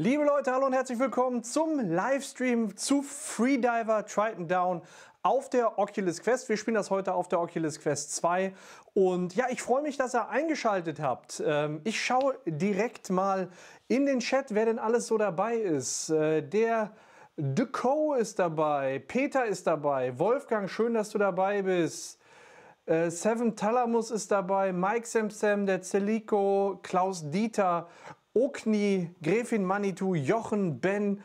Liebe Leute, hallo und herzlich willkommen zum Livestream zu Freediver Triton Down auf der Oculus Quest. Wir spielen das heute auf der Oculus Quest 2 und ja, ich freue mich, dass ihr eingeschaltet habt. Ich schaue direkt mal in den Chat, wer denn alles so dabei ist. Der Deco ist dabei, Peter ist dabei, Wolfgang, schön, dass du dabei bist. Seven Talamus ist dabei, Mike Samsam, der Celico, Klaus Dieter, Okni, Gräfin Manitou, Jochen, Ben,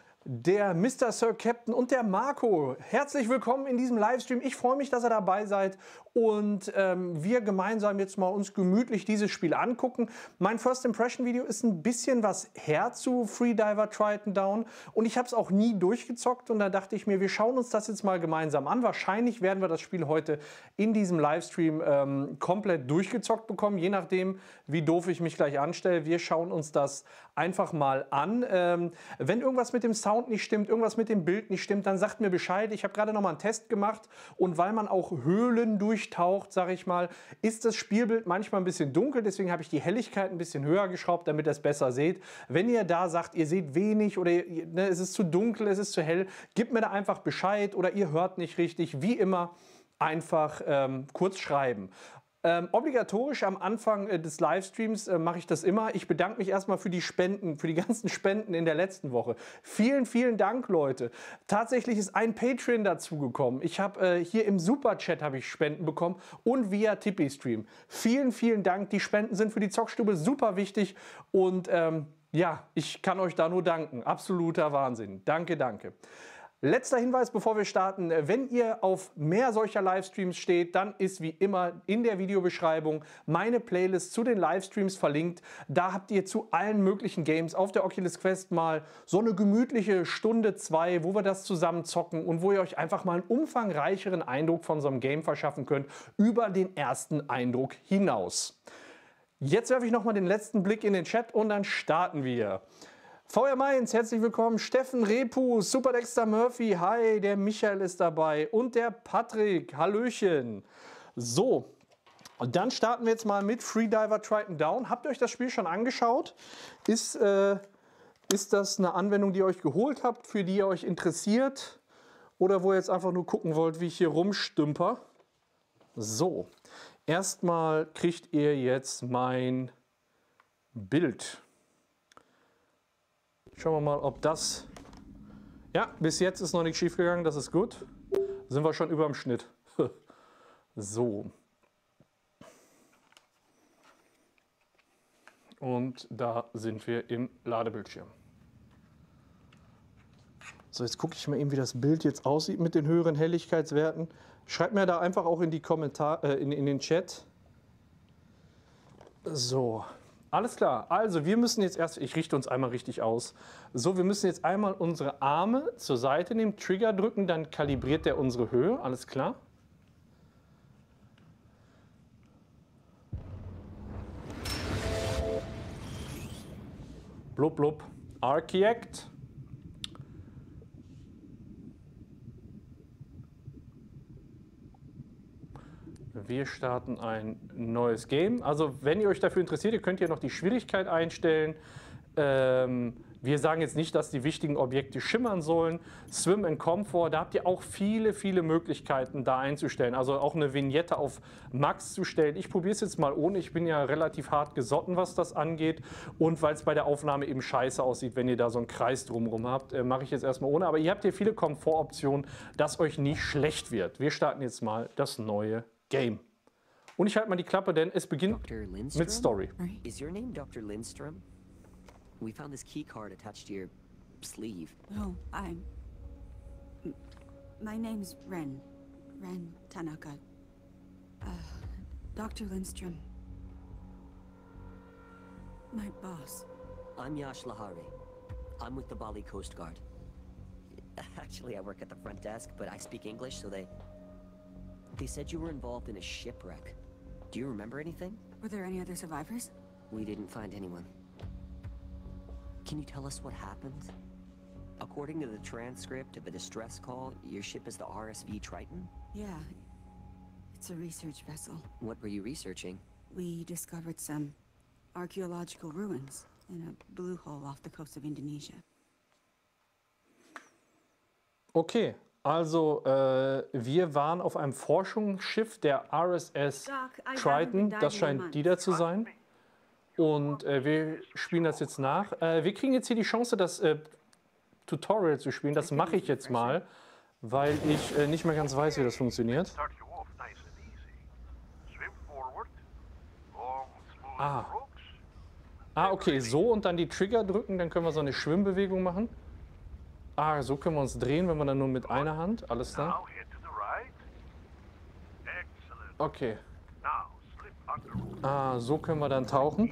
der Mr. Sir Captain und der Marco. Herzlich willkommen in diesem Livestream. Ich freue mich, dass ihr dabei seid und wir gemeinsam jetzt mal uns gemütlich dieses Spiel angucken. Mein First Impression Video ist ein bisschen was her zu Freediver Triton Down und ich habe es auch nie durchgezockt und da dachte ich mir, wir schauen uns das jetzt mal gemeinsam an. Wahrscheinlich werden wir das Spiel heute in diesem Livestream komplett durchgezockt bekommen, je nachdem, wie doof ich mich gleich anstelle. Wir schauen uns das einfach mal an. Wenn irgendwas mit dem Sound nicht stimmt, irgendwas mit dem Bild nicht stimmt, dann sagt mir Bescheid. Ich habe gerade noch mal einen Test gemacht und weil man auch Höhlen durchtaucht, sage ich mal, ist das Spielbild manchmal ein bisschen dunkel. Deswegen habe ich die Helligkeit ein bisschen höher geschraubt, damit ihr es besser seht. Wenn ihr da sagt, ihr seht wenig oder es ist zu dunkel, es ist zu hell, gebt mir da einfach Bescheid oder ihr hört nicht richtig. Wie immer einfach kurz schreiben. Obligatorisch am Anfang des Livestreams mache ich das immer. Ich bedanke mich erstmal für die Spenden, für die ganzen Spenden in der letzten Woche. Vielen, vielen Dank, Leute. Tatsächlich ist ein Patreon dazugekommen. Ich habe hier im Superchat habe ich Spenden bekommen und via Tippy-Stream. Vielen, vielen Dank. Die Spenden sind für die Zockstube super wichtig und ja, ich kann euch da nur danken. Absoluter Wahnsinn. Danke, danke. Letzter Hinweis, bevor wir starten, wenn ihr auf mehr solcher Livestreams steht, dann ist wie immer in der Videobeschreibung meine Playlist zu den Livestreams verlinkt. Da habt ihr zu allen möglichen Games auf der Oculus Quest mal so eine gemütliche Stunde, 2, wo wir das zusammen zocken und wo ihr euch einfach mal einen umfangreicheren Eindruck von so einem Game verschaffen könnt, über den ersten Eindruck hinaus. Jetzt werfe ich noch mal den letzten Blick in den Chat und dann starten wir. VR Mainz, herzlich willkommen. Steffen Repu, Super Dexter Murphy, hi, der Michael ist dabei und der Patrick, hallöchen. So, und dann starten wir jetzt mal mit Freediver Triton Down. Habt ihr euch das Spiel schon angeschaut? Ist das eine Anwendung, die ihr euch geholt habt, für die ihr euch interessiert? Oder wo ihr jetzt einfach nur gucken wollt, wie ich hier rumstümper? So, erstmal kriegt ihr jetzt mein Bild. Schauen wir mal, ob das... Ja, bis jetzt ist noch nichts schief gegangen, das ist gut. Sind wir schon über dem Schnitt. So. Und da sind wir im Ladebildschirm. So, jetzt gucke ich mal eben, wie das Bild jetzt aussieht mit den höheren Helligkeitswerten. Schreibt mir da einfach auch in die Kommentare, in den Chat. So. Alles klar, also wir müssen jetzt erst, ich richte uns einmal richtig aus. So, wir müssen jetzt einmal unsere Arme zur Seite nehmen, Trigger drücken, dann kalibriert der unsere Höhe, alles klar. Blub, blub, Archiact. Wir starten ein neues Game. Also wenn ihr euch dafür interessiert, ihr könnt hier noch die Schwierigkeit einstellen. Wir sagen jetzt nicht, dass die wichtigen Objekte schimmern sollen. Swim and Comfort, da habt ihr auch viele, viele Möglichkeiten da einzustellen. Also auch eine Vignette auf Max zu stellen. Ich probiere es jetzt mal ohne. Ich bin ja relativ hart gesotten, was das angeht. Und weil es bei der Aufnahme eben scheiße aussieht, wenn ihr da so einen Kreis drumherum habt, mache ich jetzt erstmal ohne. Aber ihr habt hier viele Komfortoptionen, dass euch nicht schlecht wird. Wir starten jetzt mal das neue Game. Und ich halte mal die Klappe, denn es beginnt mit Story. Is your name Dr. Lindstrom? We found this key card attached to your sleeve. Oh, my name's Ren. Ren Tanaka. Dr. Lindstrom. My boss. I'm Yash Lahari. I'm with the Bali Coast Guard. Actually, I work at the front desk, but I speak English, so they said you were involved in a shipwreck. Do you remember anything? Were there any other survivors? We didn't find anyone. Can you tell us what happened? According to the transcript of a distress call, your ship is the RSV Triton? Yeah. It's a research vessel. What were you researching? We discovered some archaeological ruins. In a blue hole off the coast of Indonesia. Okay, also wir waren auf einem Forschungsschiff der RSS Triton. Das scheint die da zu sein. Und wir spielen das jetzt nach. Wir kriegen jetzt hier die Chance, das Tutorial zu spielen. Das mache ich jetzt mal, weil ich nicht mehr ganz weiß, wie das funktioniert. Okay, so und dann die Trigger drücken, dann können wir so eine Schwimmbewegung machen. So können wir uns drehen, wenn wir dann nur mit einer Hand. Alles klar. Okay. So können wir dann tauchen.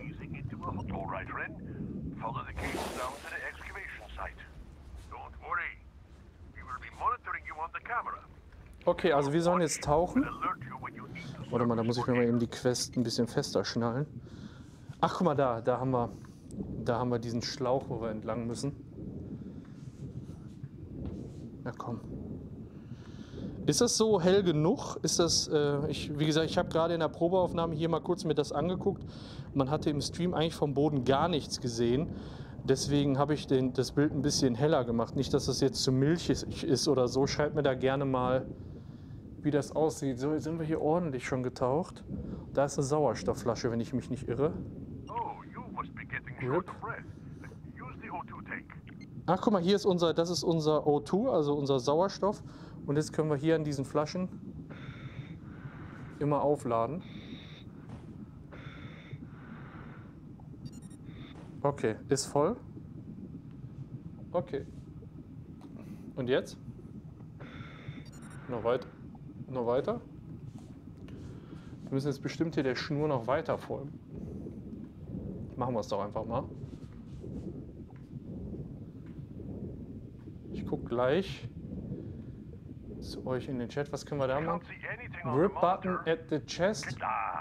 Okay, also wir sollen jetzt tauchen. Warte mal, da muss ich mir mal eben die Quest ein bisschen fester schnallen. Ach, guck mal da haben wir diesen Schlauch, wo wir entlang müssen. Na komm. Ist das so hell genug? Ist das, wie gesagt, ich habe gerade in der Probeaufnahme hier mal kurz mir das angeguckt. Man hatte im Stream eigentlich vom Boden gar nichts gesehen. Deswegen habe ich das Bild ein bisschen heller gemacht. Nicht, dass das jetzt zu milchig ist oder so. Schreibt mir da gerne mal, wie das aussieht. So, jetzt sind wir hier ordentlich schon getaucht. Da ist eine Sauerstoffflasche, wenn ich mich nicht irre. Rip. Ach, guck mal, hier ist das ist unser O2, also unser Sauerstoff. Und jetzt können wir hier an diesen Flaschen immer aufladen. Okay, ist voll. Okay. Und jetzt? Noch weiter. Noch weiter. Wir müssen jetzt bestimmt hier der Schnur noch weiter folgen. Machen wir es doch einfach mal. Ich gucke gleich zu euch in den Chat. Was können wir da machen? Grip Button at the chest.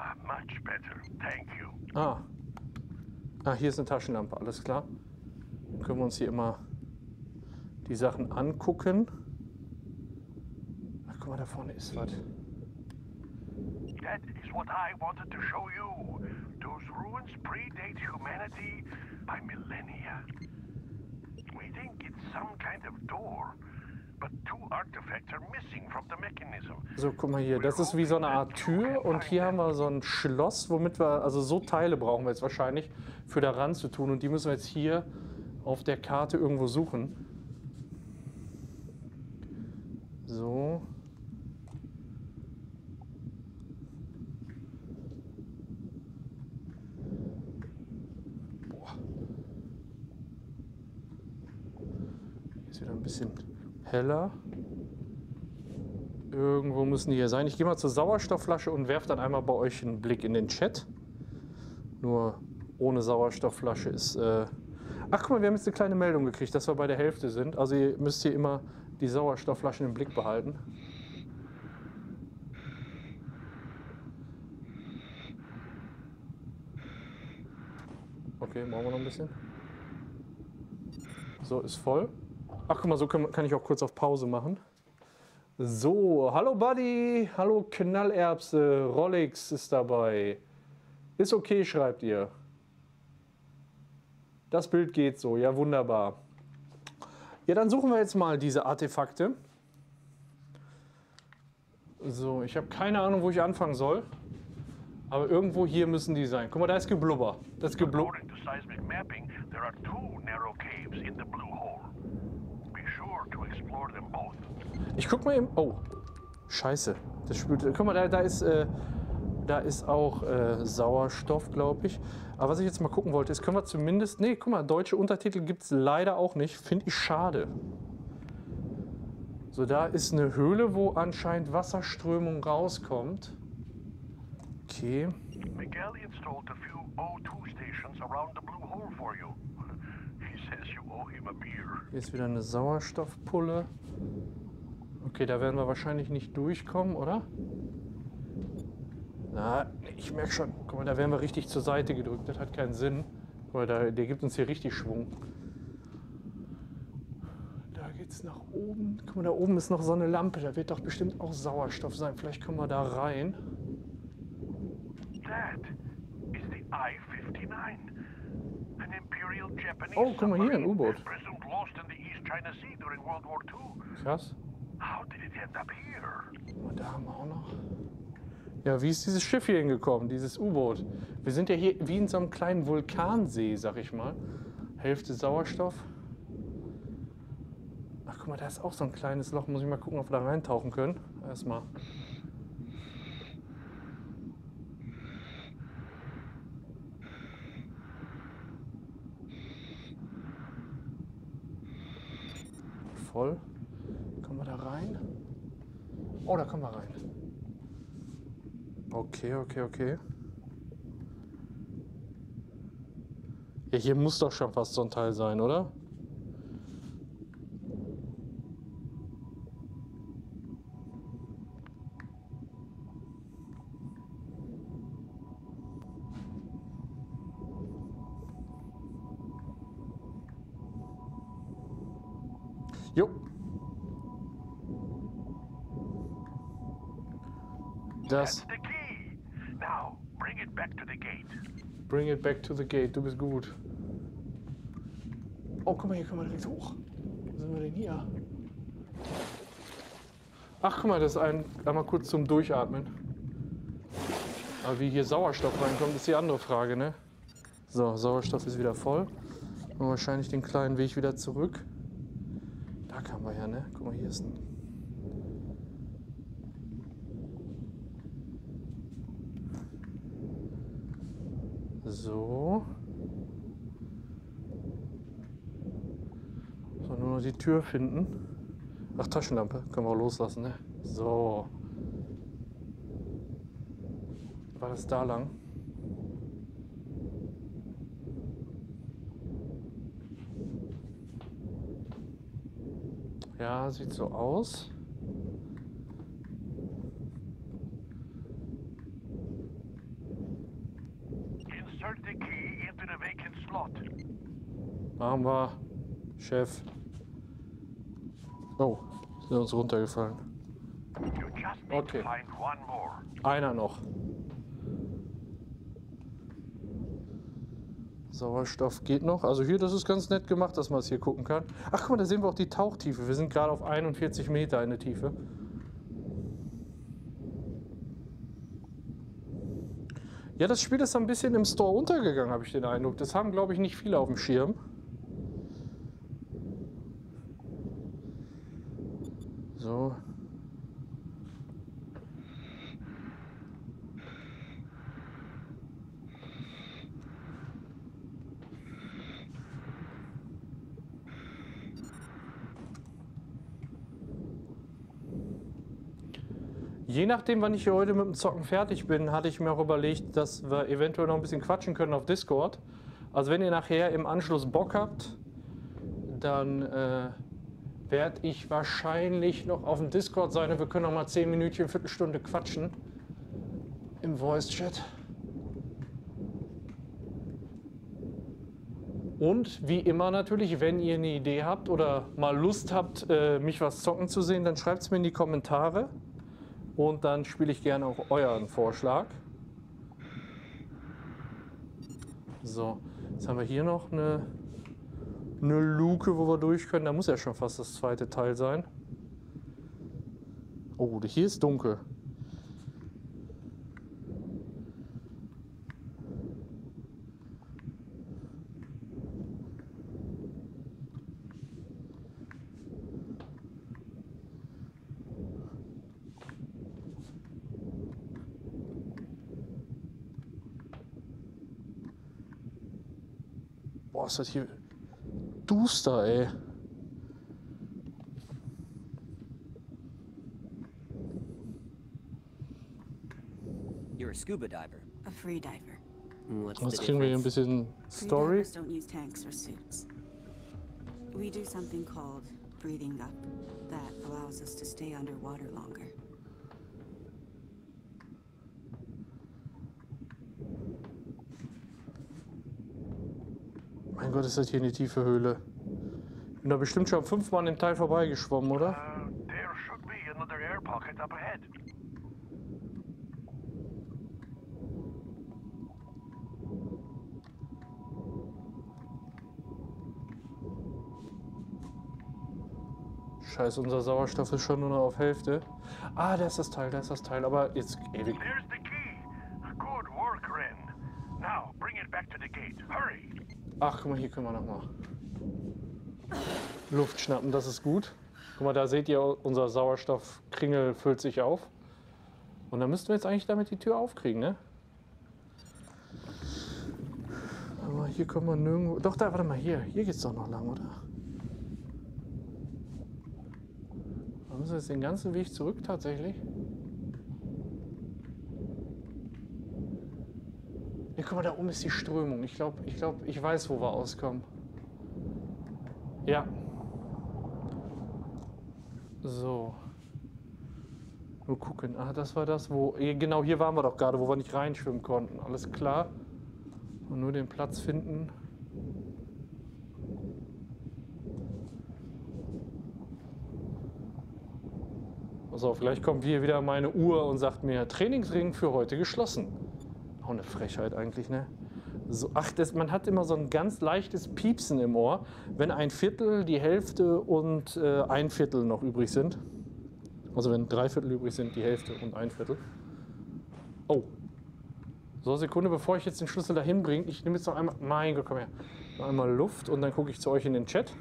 Hier ist eine Taschenlampe, alles klar. Dann können wir uns hier immer die Sachen angucken. Ach, guck mal, da vorne ist was. That is what I wanted to show you. Those ruins predate humanity by millennia. We think it's some kind of door, but two artifacts are missing from the mechanism. So, guck mal hier, das ist wie so eine Art Tür und hier haben wir so ein Schloss, womit wir, also so Teile brauchen wir jetzt wahrscheinlich für da ran zu tun und die müssen wir jetzt hier auf der Karte irgendwo suchen. So. Wieder ein bisschen heller. Irgendwo müssen die hier sein. Ich gehe mal zur Sauerstoffflasche und werfe dann einmal bei euch einen Blick in den Chat. Nur ohne Sauerstoffflasche ist... Ach, guck mal, wir haben jetzt eine kleine Meldung gekriegt, dass wir bei der Hälfte sind. Also ihr müsst hier immer die Sauerstoffflaschen im Blick behalten. Okay, brauchen wir noch ein bisschen. So, ist voll. Ach, guck mal, so kann ich auch kurz auf Pause machen. So, hallo Buddy, hallo Knallerbse, Rolex ist dabei. Ist okay, schreibt ihr. Das Bild geht so, ja wunderbar. Ja, dann suchen wir jetzt mal diese Artefakte. So, ich habe keine Ahnung, wo ich anfangen soll. Aber irgendwo hier müssen die sein. Guck mal, da ist Geblubber. Das ist Geblubber. Ich guck mal eben. Oh, scheiße. Das spült. Guck mal, da ist auch Sauerstoff, glaube ich. Aber was ich jetzt mal gucken wollte, ist, können wir zumindest. Nee, guck mal, deutsche Untertitel gibt es leider auch nicht. Finde ich schade. So, da ist eine Höhle, wo anscheinend Wasserströmung rauskommt. Okay. Miguel installed a few O2 stations around the blue hole for you. He says you owe him a beer. Hier ist wieder eine Sauerstoffpulle. Okay, da werden wir wahrscheinlich nicht durchkommen, oder? Na, ich merke schon. Guck mal, da werden wir richtig zur Seite gedrückt. Das hat keinen Sinn. Guck mal, der gibt uns hier richtig Schwung. Da geht's nach oben. Guck mal, da oben ist noch so eine Lampe. Da wird doch bestimmt auch Sauerstoff sein. Vielleicht kommen wir da rein. That is the I-59. An Imperial Japanese Oh, guck mal hier, ein submarine, U-Boot. presumed lost in the East China Sea during World War II. Krass. How did it end up here? Und da haben wir auch noch. Ja, wie ist dieses Schiff hier hingekommen, dieses U-Boot? Wir sind ja hier wie in so einem kleinen Vulkansee, sag ich mal. Hälfte Sauerstoff. Ach, guck mal, da ist auch so ein kleines Loch. Muss ich mal gucken, ob wir da reintauchen können. Erstmal. Voll. Kommen wir da rein? Oh, da kommen wir rein. Okay, okay, okay. Ja, hier muss doch schon fast so ein Teil sein, oder? Jo. That's Das. the key. Now, bring it back to the gate. Bring it back to the gate. Du bist gut. Oh, guck mal, hier können wir direkt hoch. Wo sind wir denn hier? Ach, guck mal, das ist einmal kurz zum Durchatmen. Aber wie hier Sauerstoff reinkommt, ist die andere Frage, ne? So, Sauerstoff ist wieder voll. Und wahrscheinlich den kleinen Weg wieder zurück. Da kamen wir ja, ne? Guck mal, hier ist ein... So. So, nur noch die Tür finden. Ach, Taschenlampe. Können wir auch loslassen, ne? So. War das da lang? Ja, sieht so aus. Insert the key into the vacant slot. Machen wir, Chef. Oh, sind uns runtergefallen. You just need Okay. to find one more. Einer noch. Sauerstoff geht noch. Also hier, das ist ganz nett gemacht, dass man es hier gucken kann. Ach, guck mal, da sehen wir auch die Tauchtiefe. Wir sind gerade auf 41 Meter in der Tiefe. Ja, das Spiel ist ein bisschen im Store untergegangen, habe ich den Eindruck. Das haben, glaube ich, nicht viele auf dem Schirm. So. Je nachdem, wann ich hier heute mit dem Zocken fertig bin, hatte ich mir auch überlegt, dass wir eventuell noch ein bisschen quatschen können auf Discord. Also wenn ihr nachher im Anschluss Bock habt, dann werde ich wahrscheinlich noch auf dem Discord sein und wir können noch mal 10 Minütchen, Viertelstunde quatschen im Voice-Chat. Und wie immer natürlich, wenn ihr eine Idee habt oder mal Lust habt, mich was zocken zu sehen, dann schreibt es mir in die Kommentare. Und dann spiele ich gerne auch euren Vorschlag. So, jetzt haben wir hier noch eine Luke, wo wir durch können. Da muss ja schon fast das zweite Teil sein. Oh, hier ist dunkel. Boah, ist das hier duster, ey. You're a scuba diver. A free diver. What's Jetzt the kriegen wir hier ein difference? bisschen Free Story. divers don't use tanks or suits. We do something called breathing up that allows us to stay underwater longer. Mein Gott, ist das hier eine tiefe Höhle. Ich bin da bestimmt schon 5-mal an dem Teil vorbeigeschwommen, oder? There should be another air pocket up ahead. Scheiße, unser Sauerstoff ist schon nur noch auf Hälfte. Ah, da ist das Teil, da ist das Teil. Aber jetzt ewig. There's the key. Good work, Ren. Now, bring it back to the gate. Hurry. Ach, guck mal, hier können wir noch mal Luft schnappen, das ist gut. Guck mal, da seht ihr, unser Sauerstoffkringel füllt sich auf. Und dann müssten wir jetzt eigentlich damit die Tür aufkriegen, ne? Aber hier können wir nirgendwo... Doch, da, warte mal, hier geht's doch noch lang, oder? Da müssen wir jetzt den ganzen Weg zurück, tatsächlich. Ja, guck mal, da oben ist die Strömung. Ich glaube, ich weiß, wo wir auskommen. Ja. So. Nur gucken. Ah, das war das, wo... Genau, hier waren wir doch gerade, wo wir nicht reinschwimmen konnten. Alles klar. Und nur den Platz finden. Pass auf, vielleicht kommt hier wieder meine Uhr und sagt mir, Trainingsring für heute geschlossen. Auch eine Frechheit eigentlich, ne? So, ach, man hat immer so ein ganz leichtes Piepsen im Ohr, wenn ein Viertel, die Hälfte und ein Viertel noch übrig sind. Also wenn 3/4 übrig sind, die Hälfte und 1/4. Oh. So, Sekunde, bevor ich jetzt den Schlüssel dahin bringe, ich nehme jetzt noch einmal, mein Gott, komm her, noch einmal Luft und dann gucke ich zu euch in den Chat.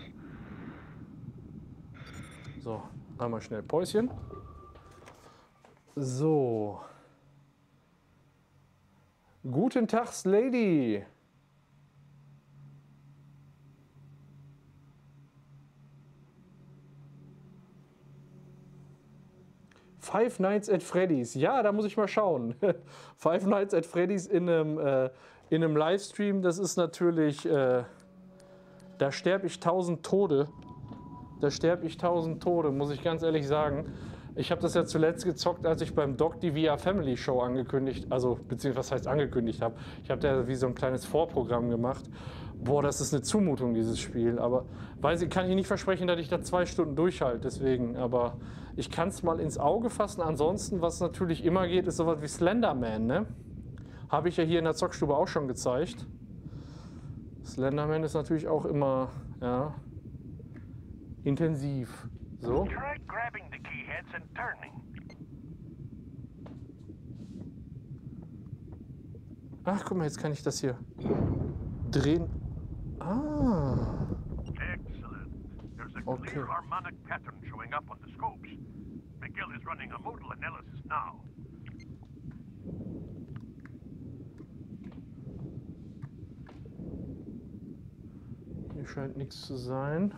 So, einmal schnell Päuschen. So. Guten Tag, Lady. Five Nights at Freddy's. Ja, da muss ich mal schauen. Five Nights at Freddy's in einem Livestream, das ist natürlich, da sterbe ich 1000 Tode. Da sterbe ich 1000 Tode, muss ich ganz ehrlich sagen. Ich habe das ja zuletzt gezockt, als ich beim Doc die VR Family Show angekündigt, also beziehungsweise was heißt angekündigt habe. Ich habe da wie so ein kleines Vorprogramm gemacht. Boah, das ist eine Zumutung, dieses Spiel. Aber weiß ich, kann ich nicht versprechen, dass ich da 2 Stunden durchhalte, deswegen. Aber ich kann es mal ins Auge fassen. Ansonsten, was natürlich immer geht, ist sowas wie Slenderman, ne? Habe ich ja hier in der Zockstube auch schon gezeigt. Slenderman ist natürlich auch immer, ja, intensiv. So. Try grabbing the key heads and turning. Ach, guck mal, jetzt kann ich das hier drehen. Ah. Excellent. There's a Okay. clear harmonic pattern showing up on the scopes. Miguel is running a modal analysis now. Hier scheint nichts zu sein.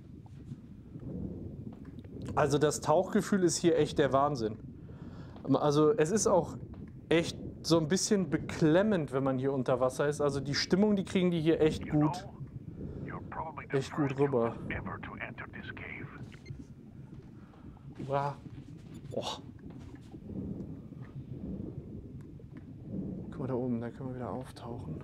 Also das Tauchgefühl ist hier echt der Wahnsinn. Also es ist auch echt so ein bisschen beklemmend, wenn man hier unter Wasser ist. Also die Stimmung, die kriegen die hier echt gut. You're probably the Echt gut first rüber. human ever to enter this cave. Wow. Oh. Guck mal da oben, da können wir wieder auftauchen.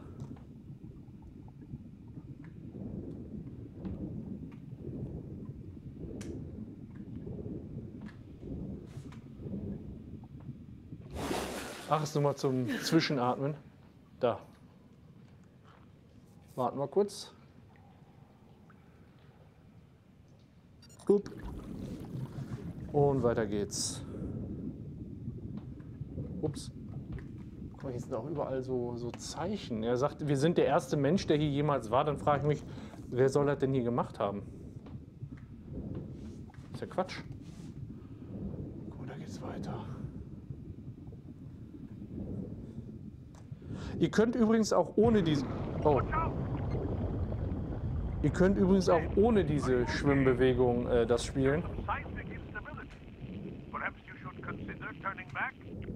Ach, ist nur mal zum Zwischenatmen. Da. Warten wir kurz. Gut. Und weiter geht's. Ups. Guck mal, hier sind auch überall so Zeichen. Er sagt, wir sind der erste Mensch, der hier jemals war. Dann frage ich mich, wer soll das denn hier gemacht haben? Das ist ja Quatsch. Guck mal, da geht's weiter. Ihr könnt übrigens auch ohne diese... Oh. Ihr könnt übrigens auch ohne diese Schwimmbewegung das spielen. Seismic instability. Perhaps you should consider turning back.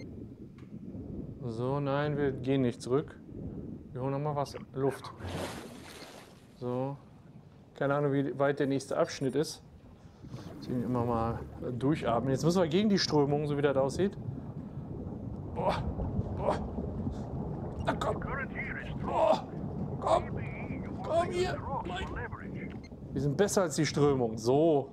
So, nein, wir gehen nicht zurück. Wir holen nochmal Wasser, Luft. So. Keine Ahnung, wie weit der nächste Abschnitt ist. Deswegen immer mal durchatmen. Jetzt müssen wir gegen die Strömung, so wie das aussieht. Boah. Boah. Na komm. Current here is strong. Boah. Komm. Maybe you want Komm to use hier. the rocks for leverage. Wir sind besser als die Strömung. So.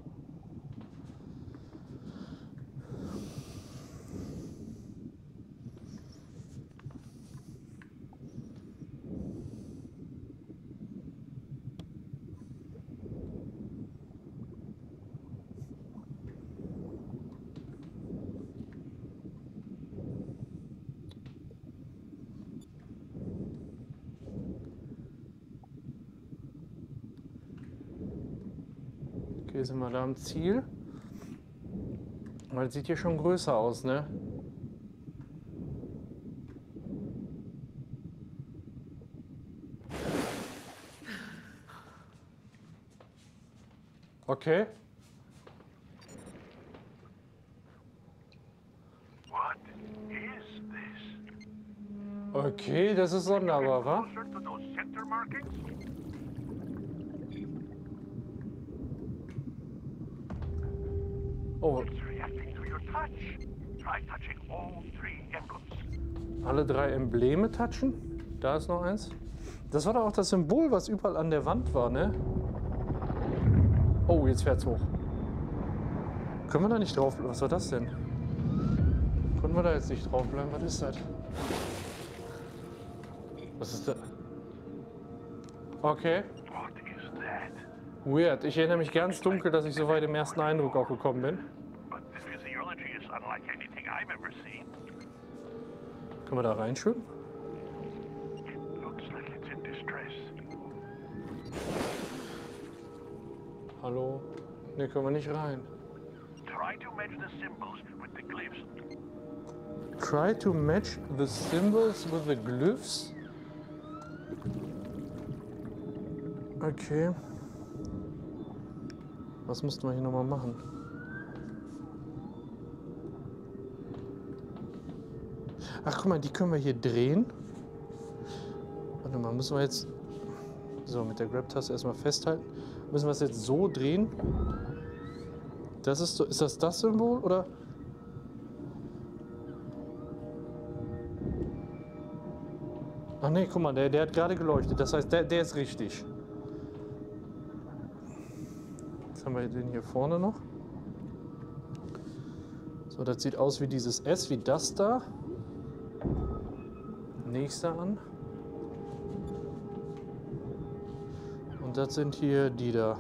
Okay, sind wir da am Ziel? Weil das sieht hier schon größer aus, ne? Okay. What is this? Okay, das ist sonderbar, wa? Closer to those center markings? Oh, It's reacting to your touch. Try touching all 3 emblems. alle 3 Embleme touchen. Da ist noch eins. Das war doch auch das Symbol, was überall an der Wand war, ne? Oh, jetzt fährt's hoch. Können wir da nicht drauf bleiben? Was war das denn? Können wir da jetzt nicht drauf bleiben? Was ist das? Was ist das? Okay. What is that? Weird. Ich erinnere mich ganz dunkel, dass ich so weit im ersten Eindruck auch gekommen bin. But the physiology is unlike anything I've ever seen. Können wir da reinschwimmen? Looks like it's in distress. Hallo? Ne, können wir nicht rein. Try to match the symbols with the glyphs. Try to match the symbols with the glyphs. Okay. Was mussten wir hier nochmal machen? Ach, guck mal, die können wir hier drehen. Warte mal, müssen wir jetzt... So, mit der Grab-Taste erstmal festhalten. Müssen wir es jetzt so drehen? Das ist so... Ist das Symbol, oder... Ach nee, guck mal, der hat gerade geleuchtet. Das heißt, der ist richtig. Jetzt haben wir den hier vorne noch. So, das sieht aus wie dieses S, wie das da. Nächster an. Und das sind hier die da.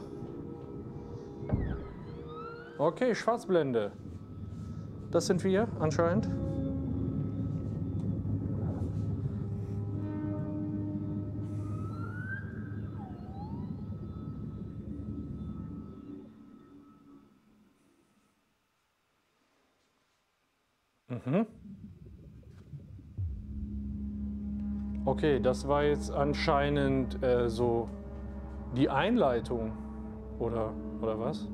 Okay, Schwarzblende. Das sind wir anscheinend. Okay, das war jetzt anscheinend so die Einleitung, oder was?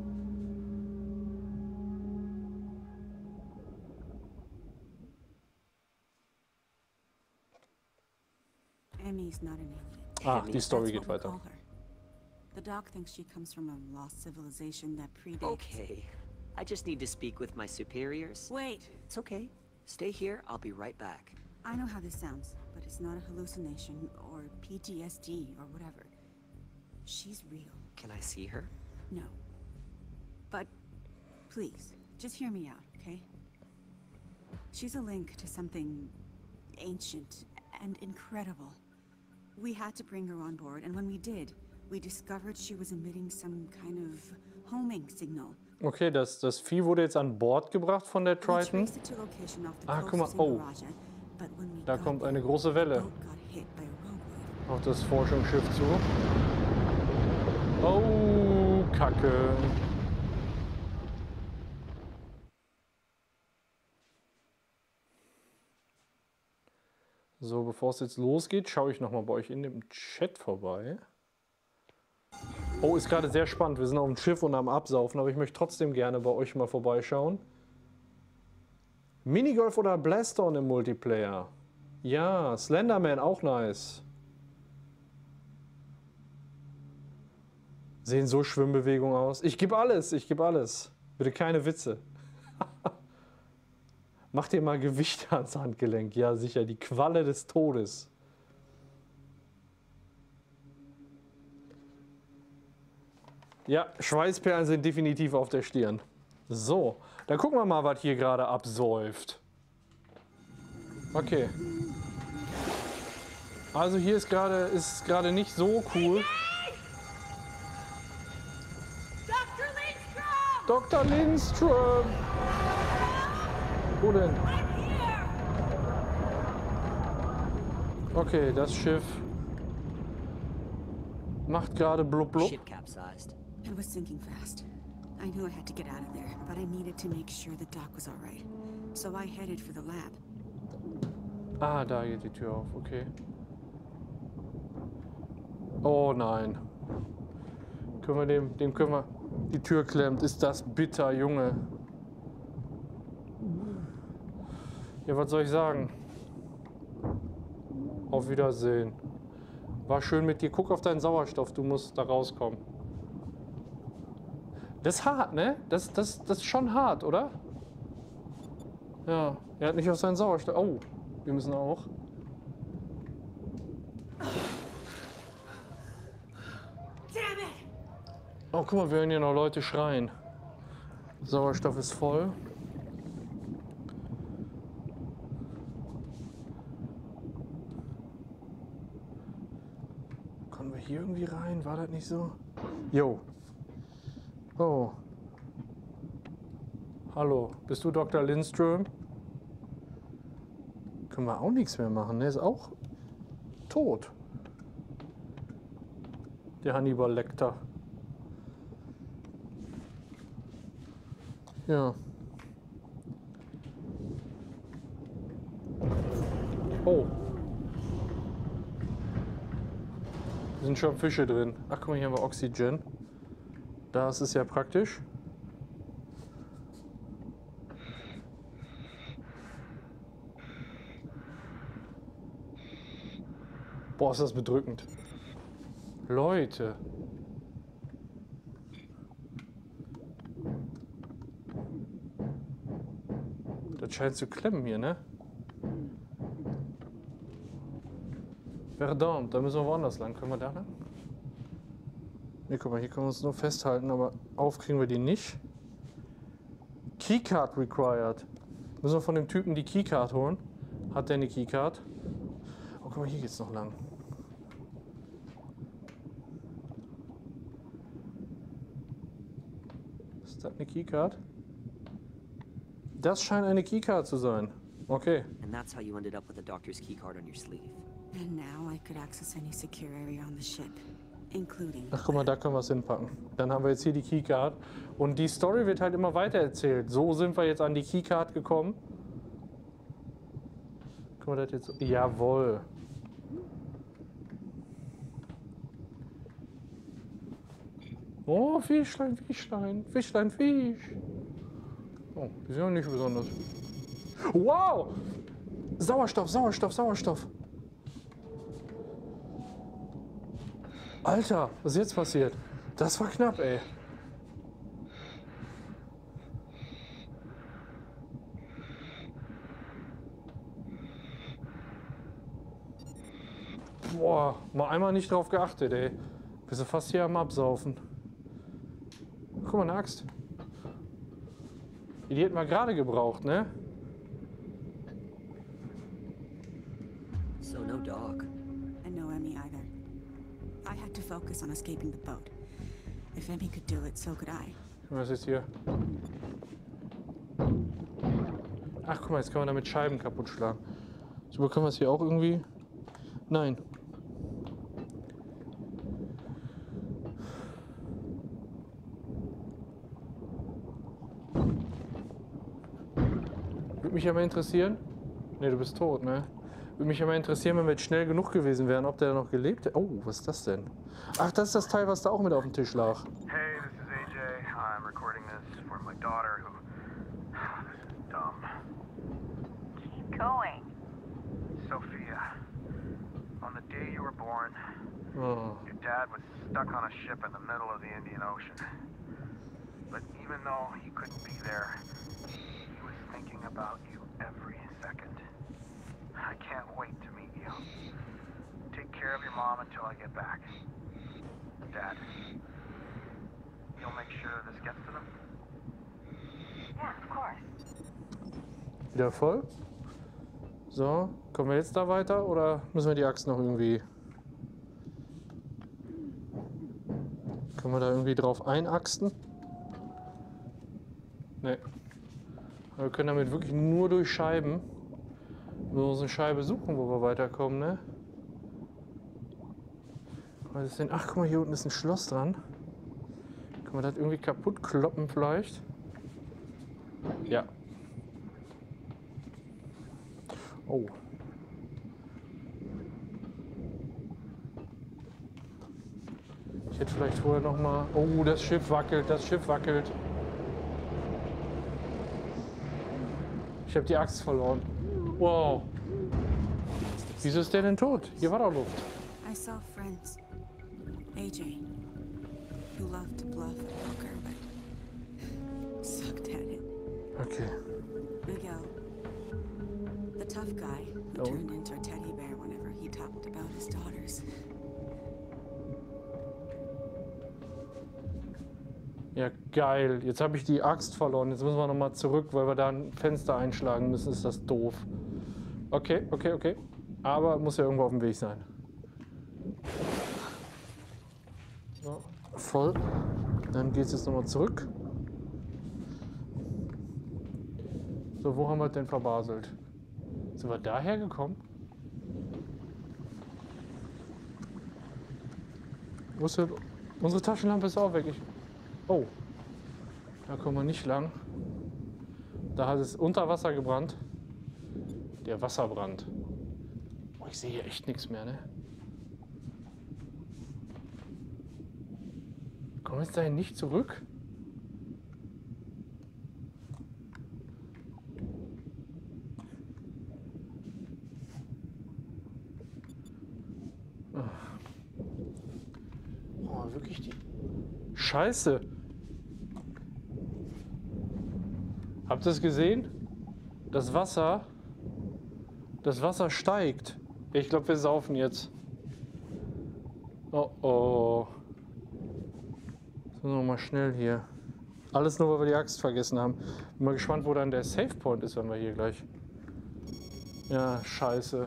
Emmy's not an alien. Ah, die Story That's geht what we weiter. call her. The doc thinks she comes from a lost civilization that predates. Okay. I just need to speak with my superiors. Wait, It's okay. Stay here. I'll be right back. I know how this sounds, but it's not a hallucination or PTSD or whatever. She's real. Can I see her? No. But please, just hear me out, okay? She's a link to something ancient and incredible. We had to bring her on board, and when we did, we discovered she was emitting some kind of homing signal. Okay, das Vieh wurde jetzt an Bord gebracht von der We Triton. traced it to location off the Ah, coast guck mal, of oh. Singaraja, but when we Da got kommt there, eine große the Welle boat got hit by a rogue wave. auf das Forschungsschiff zu. Oh, Kacke. So, bevor es jetzt losgeht, schaue ich nochmal bei euch in dem Chat vorbei. Oh, ist gerade sehr spannend. Wir sind auf dem Schiff und am Absaufen, aber ich möchte trotzdem gerne bei euch mal vorbeischauen. Minigolf oder Blastown im Multiplayer? Ja, Slenderman, auch nice. Sehen so Schwimmbewegungen aus. Ich gebe alles, ich gebe alles. Bitte keine Witze. Mach dir mal Gewicht ans Handgelenk. Ja, sicher, die Qualle des Todes. Ja, Schweißperlen sind definitiv auf der Stirn. So, dann gucken wir mal, was hier gerade absäuft. Okay. Also hier ist gerade nicht so cool. Dr. Lindström! Wo denn? Okay, das Schiff macht gerade blub blub. Ship capsized. It was sinking fast. I knew I had to get out of there, but I needed to make sure the doc was all right. So I headed for the lab. Ah, da geht die Tür auf, okay. Oh nein. Können wir dem können wir... Die Tür klemmt. Ist das bitter, Junge. Ja, was soll ich sagen? Auf Wiedersehen. War schön mit dir. Guck auf deinen Sauerstoff. Du musst da rauskommen. Das ist hart, ne? Das ist schon hart, oder? Ja. Er hat nicht auf seinen Sauerstoff... Oh, wir müssen auch... Oh, guck mal, wir hören hier noch Leute schreien. Sauerstoff ist voll. Kommen wir hier irgendwie rein? War das nicht so? Jo. Oh. Hallo, bist du Dr. Lindström? Können wir auch nichts mehr machen, der ist auch tot. Der Hannibal Lecter. Ja. Oh. Da sind schon Fische drin. Ach, guck mal, hier haben wir Oxygen. Das ist ja praktisch. Boah, ist das bedrückend. Leute. Das scheint zu klemmen hier, ne? Verdammt, da müssen wir woanders lang. Können wir da lang? Ne, guck mal, hier können wir uns nur festhalten, aber aufkriegen wir die nicht. Keycard required. Müssen wir von dem Typen die Keycard holen? Hat der eine Keycard? Oh, guck mal, hier geht's noch lang. Ist das eine Keycard? Das scheint eine Keycard zu sein. Okay. And that's how you ended up with the doctor's keycard on your sleeve. And now I could access any secure area on the ship, including... Ach, guck mal, da können wir es hinpacken. Dann haben wir jetzt hier die Keycard. Und die Story wird halt immer weiter erzählt. So sind wir jetzt an die Keycard gekommen. Guck mal, das jetzt... Jawohl. Oh, Fischlein, Fischlein, Fischlein, Fisch. Oh, die sind ja nicht besonders. Wow! Sauerstoff, Sauerstoff, Sauerstoff. Alter, was ist jetzt passiert? Das war knapp, ey. Boah, mal einmal nicht drauf geachtet, ey. Bist du fast hier am Absaufen. Guck mal, eine Axt. Die hätten wir gerade gebraucht, ne? So no dog. And no Emmy either. I had to focus on escaping the boat. If Emmy could do it, so could I. Was ist hier? Ach, guck mal, jetzt können wir damit Scheiben kaputt schlagen. So, können wir es hier auch irgendwie... Nein. Würde mich ja mal interessieren... Ne, du bist tot, ne? Würde mich ja mal interessieren, wenn wir jetzt schnell genug gewesen wären, ob der noch gelebt hätte. Oh, was ist das denn? Ach, das ist das Teil, was da auch mit auf dem Tisch lag. Hey, this is AJ. I'm recording this for my daughter who... This is dumb. Keep going. Sophia, on the day you were born, Oh. your dad was stuck on a ship in the middle of the Indian Ocean. But even though he couldn't be there, he was thinking about you every second. I can't wait to meet you. Take care of your mom until I get back. Dad, you'll make sure this gets to them? Yeah, of course. Wieder voll? So, kommen wir jetzt da weiter oder müssen wir die Axt noch irgendwie... Können wir da irgendwie drauf einaxten? Ne. Wir können damit wirklich nur durch Scheiben. Wir müssen uns eine Scheibe suchen, wo wir weiterkommen, ne? Was ist denn? Ach, guck mal, hier unten ist ein Schloss dran. Kann man das irgendwie kaputt kloppen vielleicht? Ja. Oh. Ich hätte vielleicht vorher noch mal... Oh, das Schiff wackelt, das Schiff wackelt. Ich habe die Axt verloren. Wow. Wieso ist der denn tot? Hier war doch Luft. I saw friends. AJ, who loved to bluff at poker, but sucked at it. Okay. Miguel, the tough guy who turned into a teddy bear whenever he talked about his daughters. Ja, geil. Jetzt habe ich die Axt verloren. Jetzt müssen wir nochmal zurück, weil wir da ein Fenster einschlagen müssen. Ist das doof. Okay, okay, okay. Aber muss ja irgendwo auf dem Weg sein. So, voll. Dann geht es jetzt nochmal zurück. So, wo haben wir denn verbaselt? Sind wir daher gekommen? Wo ist denn? Unsere Taschenlampe ist auch weg. Oh, da kommen wir nicht lang. Da hat es unter Wasser gebrannt. Der Wasserbrand. Oh, ich sehe hier echt nichts mehr, ne? Kommen wir jetzt dahin nicht zurück? Oh, wirklich die... Scheiße! Habt ihr es gesehen? Das Wasser steigt. Ich glaube, wir saufen jetzt. Oh oh. So, nochmal schnell hier. Alles nur, weil wir die Axt vergessen haben. Bin mal gespannt, wo dann der Save Point ist, wenn wir hier gleich. Ja, scheiße.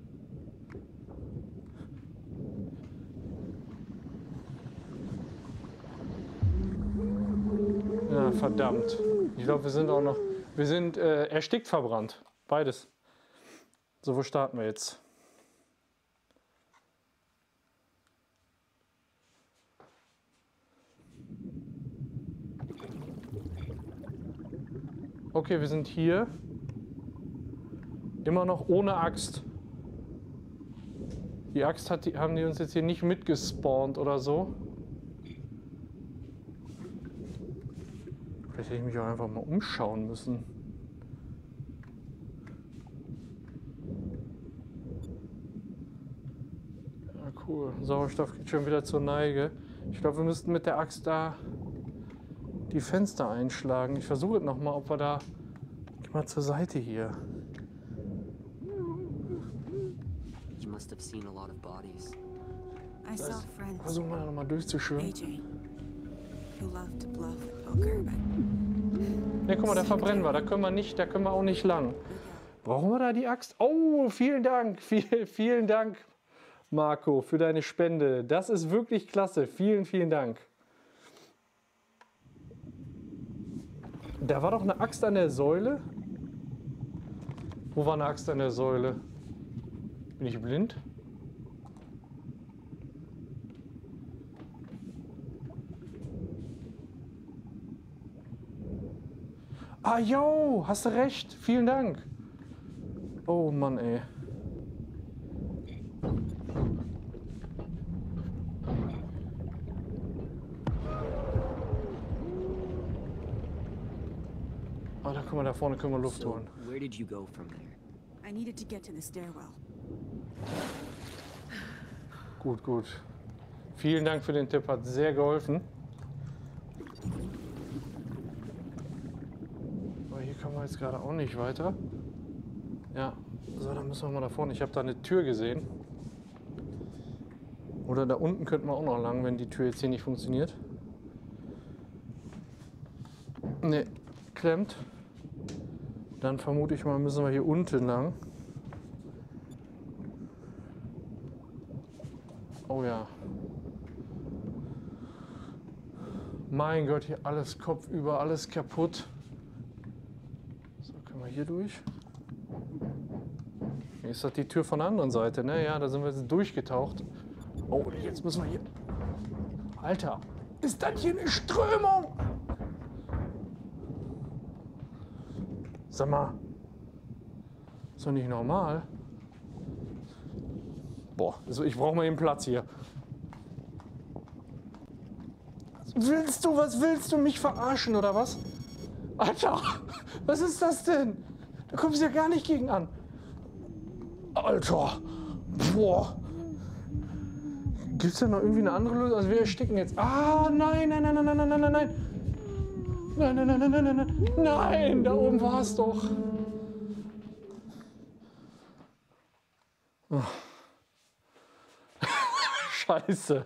Ja, verdammt. Ich glaube, wir sind auch noch... Wir sind erstickt verbrannt. Beides. So, wo starten wir jetzt? Okay, wir sind hier. Immer noch ohne Axt. Die Axt haben die uns jetzt hier nicht mitgespawnt oder so. Vielleicht hätte ich mich auch einfach mal umschauen müssen. Ja, cool. Sauerstoff geht schon wieder zur Neige. Ich glaube, wir müssten mit der Axt da die Fenster einschlagen. Ich versuche es nochmal, ob wir da... Geh mal zur Seite hier. You must have seen a lot of bodies. I saw friends. Versuchen wir nochmal durchzuschwimmen. AJ, who loved to bluff at poker, but Ja, guck mal, da verbrennen wir. Da können wir auch nicht lang. Brauchen wir da die Axt? Oh, vielen Dank. Vielen Dank, Marco, für deine Spende. Das ist wirklich klasse. Vielen, vielen Dank. Da war doch eine Axt an der Säule. Wo war eine Axt an der Säule? Bin ich blind? Ah, yo, hast du recht. Vielen Dank. Oh Mann, ey. Ah, da können wir da vorne Luft holen. Where did you go from there? I needed to get to the stairwell. Gut, gut. Vielen Dank für den Tipp, hat sehr geholfen. Aber hier kommen wir jetzt gerade auch nicht weiter. Ja, so, dann müssen wir mal da vorne. Ich habe da eine Tür gesehen. Oder da unten könnten wir auch noch lang, wenn die Tür jetzt hier nicht funktioniert. Ne, klemmt. Dann vermute ich mal, müssen wir hier unten lang. Oh ja. Mein Gott, hier alles kopfüber, alles kaputt. So, können wir hier durch? Hier ist das die Tür von der anderen Seite, ne? Ja, da sind wir jetzt durchgetaucht. Oh, jetzt müssen wir hier... Alter, Ist das hier eine Strömung? Sag mal, ist doch nicht normal. Boah, also ich brauche mal den Platz hier. Was willst du mich verarschen oder was? Alter, was ist das denn? Da kommst du ja gar nicht gegen an. Alter, boah. Gibt es da noch irgendwie eine andere Lösung? Also wir ersticken jetzt. Ah, nein, nein, nein, nein, nein, nein, nein, nein. Nein, nein, nein, nein, nein, nein, nein. Nein, da oben war es doch. Oh. Scheiße.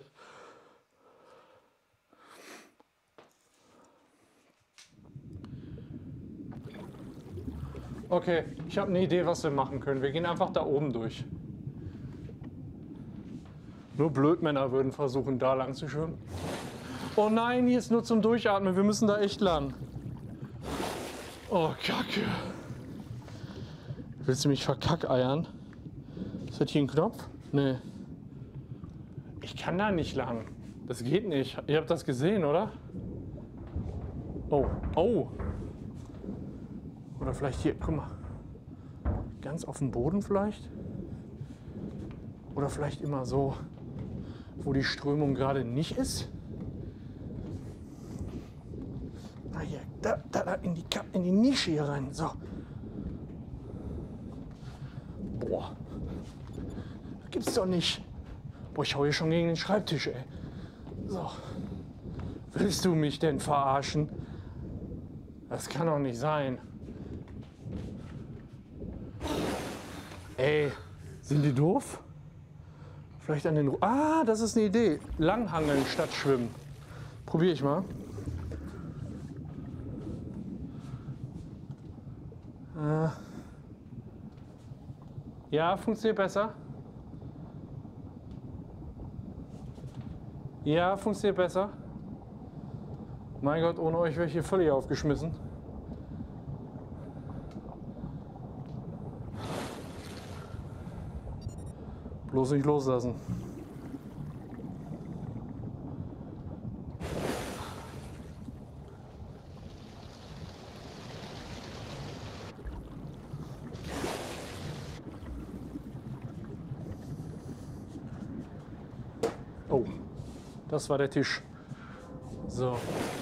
Okay, ich habe eine Idee, was wir machen können. Wir gehen einfach da oben durch. Nur Blödmänner würden versuchen, da lang zu schwimmen. Oh nein, hier ist nur zum Durchatmen. Wir müssen da echt lang. Oh, Kacke. Willst du mich verkackeiern? Ist das hier ein Knopf? Nee. Ich kann da nicht lang. Das geht nicht. Ihr habt das gesehen, oder? Oh, oh. Oder vielleicht hier, guck mal. Ganz auf dem Boden vielleicht? Oder vielleicht immer so, wo die Strömung gerade nicht ist? Na hier, da in die Nische hier rein. So. Boah. Das gibt's doch nicht. Boah, ich hau hier schon gegen den Schreibtisch, ey. So. Willst du mich denn verarschen? Das kann doch nicht sein. Ey, sind die doof? Vielleicht an den... Ah, das ist eine Idee. Langhangeln statt schwimmen. Probiere ich mal. Ja, funktioniert besser. Ja, funktioniert besser. Mein Gott, ohne euch wäre ich hier völlig aufgeschmissen. Bloß nicht loslassen. Oh, das war der Tisch. So.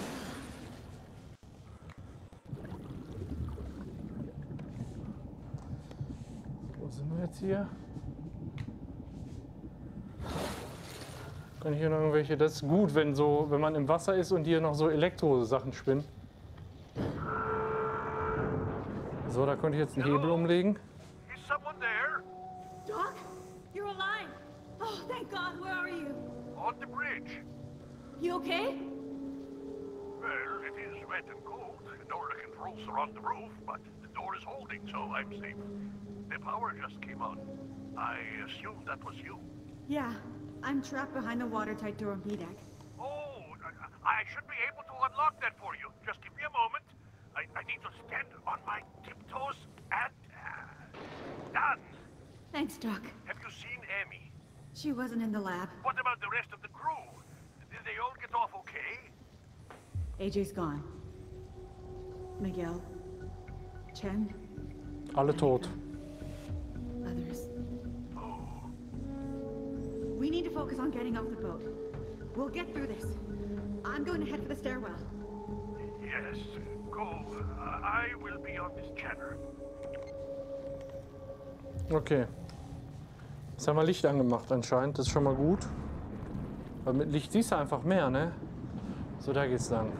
Wo sind wir jetzt hier? Kann ich hier noch irgendwelche? Das ist gut, wenn man im Wasser ist und hier noch so Elektro-Sachen spinnen. So, da könnte ich jetzt einen Hebel umlegen. Is someone there? Doc, you're alive. Oh, thank God. Where are you? On the bridge. You okay? Well, it is wet and cold. Nora controls are on the roof, but the door is holding, so I'm safe. The power just came on. I assumed that was you. Yeah, I'm trapped behind the watertight door on B-deck. Oh, I should be able to unlock that for you. Just give me a moment. I need to stand on my tiptoes and... done. Thanks, Doc. Have you seen Amy? She wasn't in the lab. What about the rest of the crew? Did they all get off okay? AJ's gone. Miguel. Chen. Alle tot. Others. We need to focus on getting off the boat. We'll get through this. I'm going to head for the stairwell. Yes, go. I will be on this channel. Okay. Jetzt haben wir Licht angemacht anscheinend. Das ist schon mal gut. Weil mit Licht siehst du einfach mehr, ne? So, da geht's lang.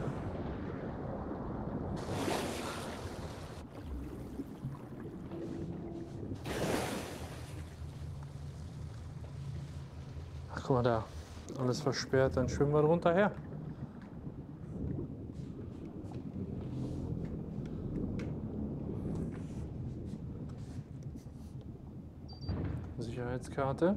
Ach, guck mal da. Alles versperrt, dann schwimmen wir drunter her. Sicherheitskarte.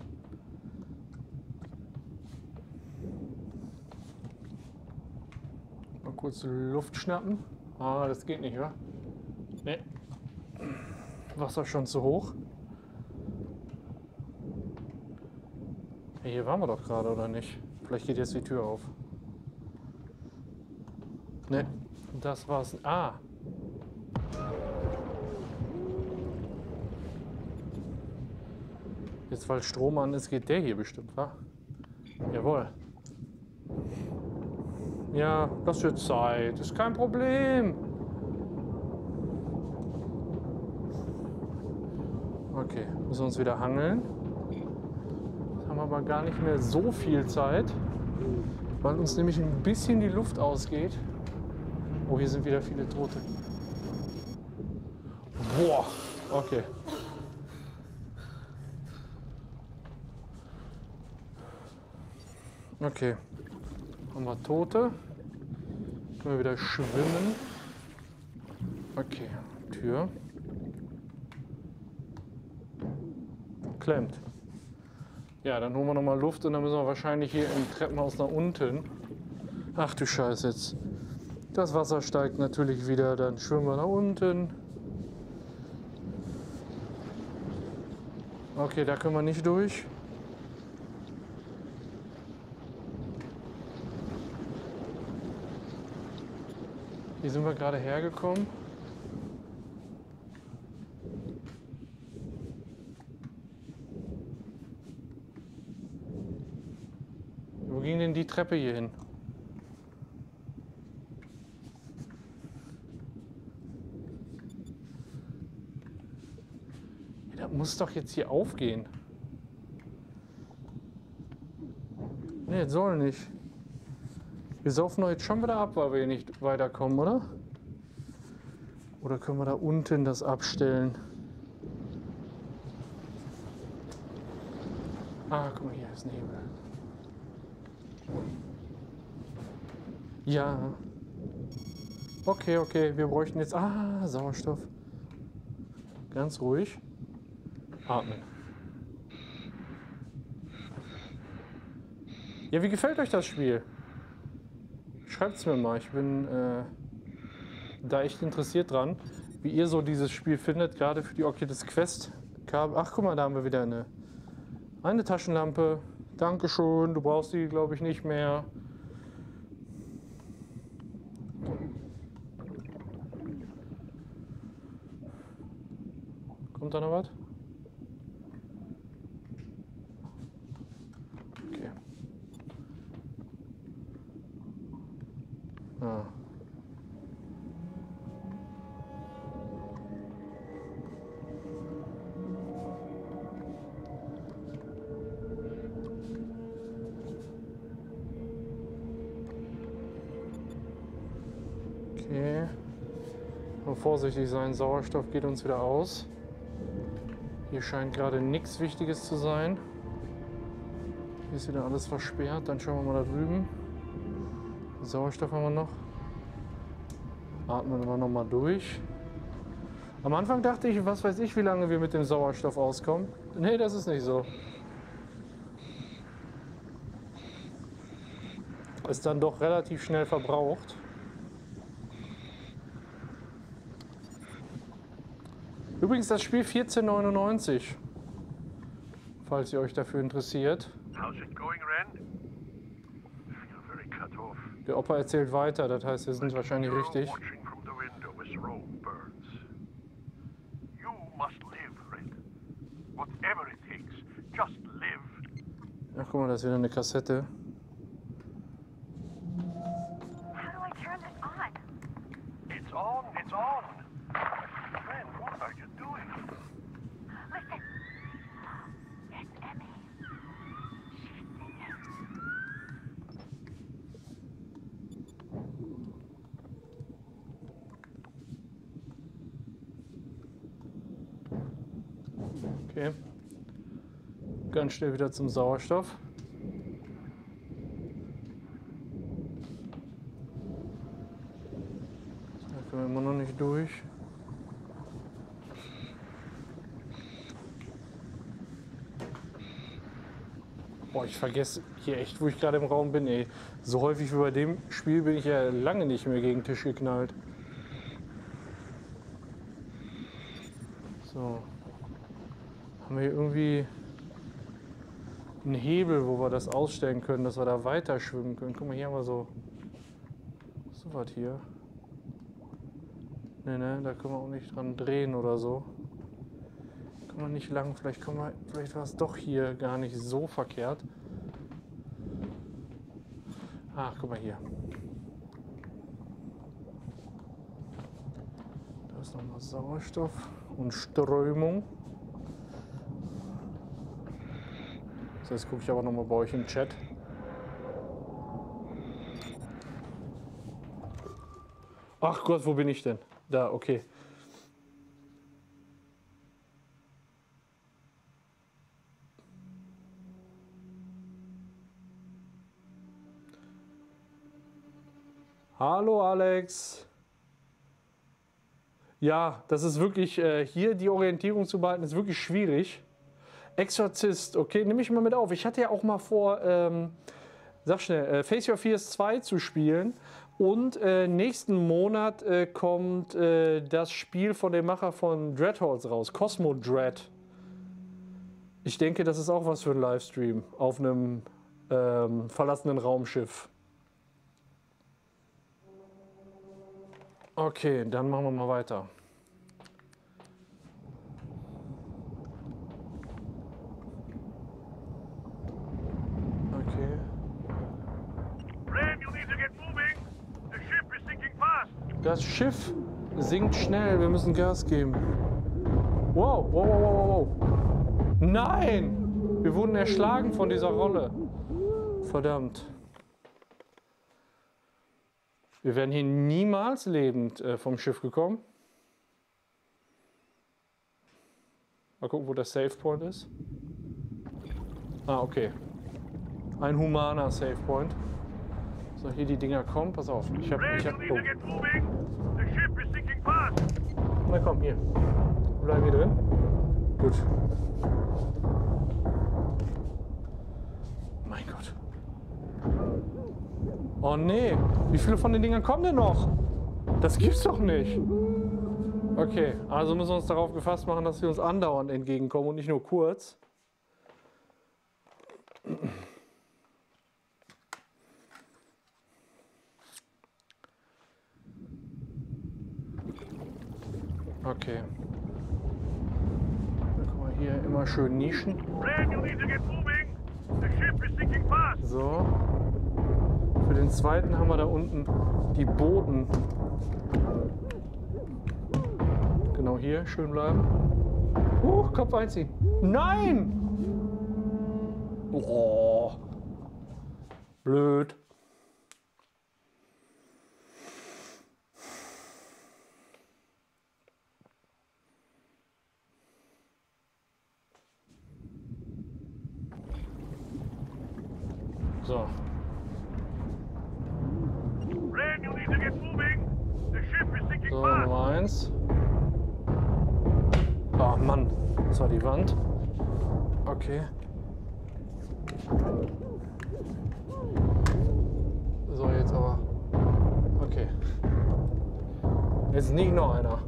Mal kurz Luft schnappen. Ah, das geht nicht, wa? Ne. Wasser schon zu hoch. Hey, hier waren wir doch gerade, oder nicht? Vielleicht geht jetzt die Tür auf. Ne, das war's. Ah. Jetzt, weil Strom an ist, geht der hier bestimmt, wa? Jawohl. Ja, das wird Zeit. Ist kein Problem. Okay, müssen wir uns wieder hangeln. Jetzt haben wir aber gar nicht mehr so viel Zeit, weil uns nämlich ein bisschen die Luft ausgeht. Oh, hier sind wieder viele Tote. Boah, okay. Okay, haben wir Tote. Können wir wieder schwimmen. Okay, Tür. Klemmt. Ja, dann holen wir nochmal Luft und dann müssen wir wahrscheinlich hier im Treppenhaus nach unten. Ach du Scheiße jetzt. Das Wasser steigt natürlich wieder, dann schwimmen wir nach unten. Okay, da können wir nicht durch. Hier sind wir gerade hergekommen. Wo ging denn die Treppe hier hin? Ja, das muss doch jetzt hier aufgehen. Nee, das soll nicht. Wir saufen doch jetzt schon wieder ab, weil wir hier nicht weiterkommen, oder? Oder können wir da unten das abstellen? Ah, guck mal, hier ist Nebel. Ja. Okay, okay, wir bräuchten jetzt... Ah, Sauerstoff. Ganz ruhig. Atmen. Ja, wie gefällt euch das Spiel? Schreibt es mir mal, ich bin da echt interessiert dran, wie ihr so dieses Spiel findet, gerade für die Oculus Quest. Ach, guck mal, da haben wir wieder eine Taschenlampe. Dankeschön, du brauchst die, glaube ich, nicht mehr. Kommt da noch was? Okay. Ah. Okay. Nur vorsichtig sein, Sauerstoff geht uns wieder aus. Hier scheint gerade nichts Wichtiges zu sein. Hier ist wieder alles versperrt. Dann schauen wir mal da drüben. Sauerstoff haben wir noch. Atmen wir noch mal durch. Am Anfang dachte ich, was weiß ich, wie lange wir mit dem Sauerstoff auskommen. Nee, das ist nicht so. Ist dann doch relativ schnell verbraucht. Übrigens das Spiel 14,99, falls ihr euch dafür interessiert. How's it going, Ren? You're very cut off. Der Opa erzählt weiter, das heißt, wir sind wahrscheinlich You're richtig. watching from the window as Rome burns. You must live, Ren. Whatever it takes, just live. Ach, guck mal, da ist wieder eine Kassette. How do I turn this on? It's on, it's on. Ren, what are you doing? Listen. It's Emmy. She's singing. Okay. Ganz schnell wieder zum Sauerstoff. Da können wir immer noch nicht durch. Boah, ich vergesse hier echt, wo ich gerade im Raum bin, ey. So häufig wie bei dem Spiel bin ich ja lange nicht mehr gegen den Tisch geknallt. So. Haben wir hier irgendwie einen Hebel, wo wir das ausstellen können, dass wir da weiter schwimmen können. Guck mal, hier haben wir so was hier. Ne, da können wir auch nicht dran drehen oder so. Kann man nicht lang, vielleicht war es doch hier gar nicht so verkehrt. Ach, guck mal hier. Da ist nochmal Sauerstoff und Strömung. So, jetzt gucke ich aber nochmal bei euch im Chat. Ach Gott, wo bin ich denn? Da, okay. Hallo Alex. Ja, das ist wirklich, hier die Orientierung zu behalten, ist wirklich schwierig. Exorzist, okay, nehme ich mal mit auf. Ich hatte ja auch mal vor, sag schnell, Face Your Fears 2 zu spielen. Und nächsten Monat kommt das Spiel von dem Macher von Dreadhalls raus, Cosmo Dread. Ich denke, das ist auch was für einen Livestream auf einem verlassenen Raumschiff. Okay, dann machen wir mal weiter. Okay. Ren, you need to get moving. The ship is sinking fast. Das Schiff sinkt schnell, wir müssen Gas geben. Wow, wow, wow, wow, wow. Nein! Wir wurden erschlagen von dieser Rolle. Verdammt. Wir wären hier niemals lebend vom Schiff gekommen. Mal gucken, wo der Save Point ist. Ah, okay. Ein humaner Save Point. So, hier die Dinger kommen. Pass auf. Ren, you need to get moving. The ship is sinking fast. Na komm, hier. Bleiben wir drin. Gut. Mein Gott. Oh nee. Wie viele von den Dingern kommen denn noch? Das gibt's doch nicht. Okay, also müssen wir uns darauf gefasst machen, dass sie uns andauernd entgegenkommen und nicht nur kurz. Okay. Dann guck mal hier, immer schön Nischen. Ren, you need to get moving. The ship is sinking fast. So. Für den zweiten haben wir da unten die Booten. Genau hier, schön bleiben. Kopf einziehen. Nein! Oh. Blöd. So. Ren, you need to get moving. The ship is sinking So, fast. Nummer 1. Oh Mann, das war die Wand. Okay. So, jetzt aber. Okay. Jetzt nicht noch einer.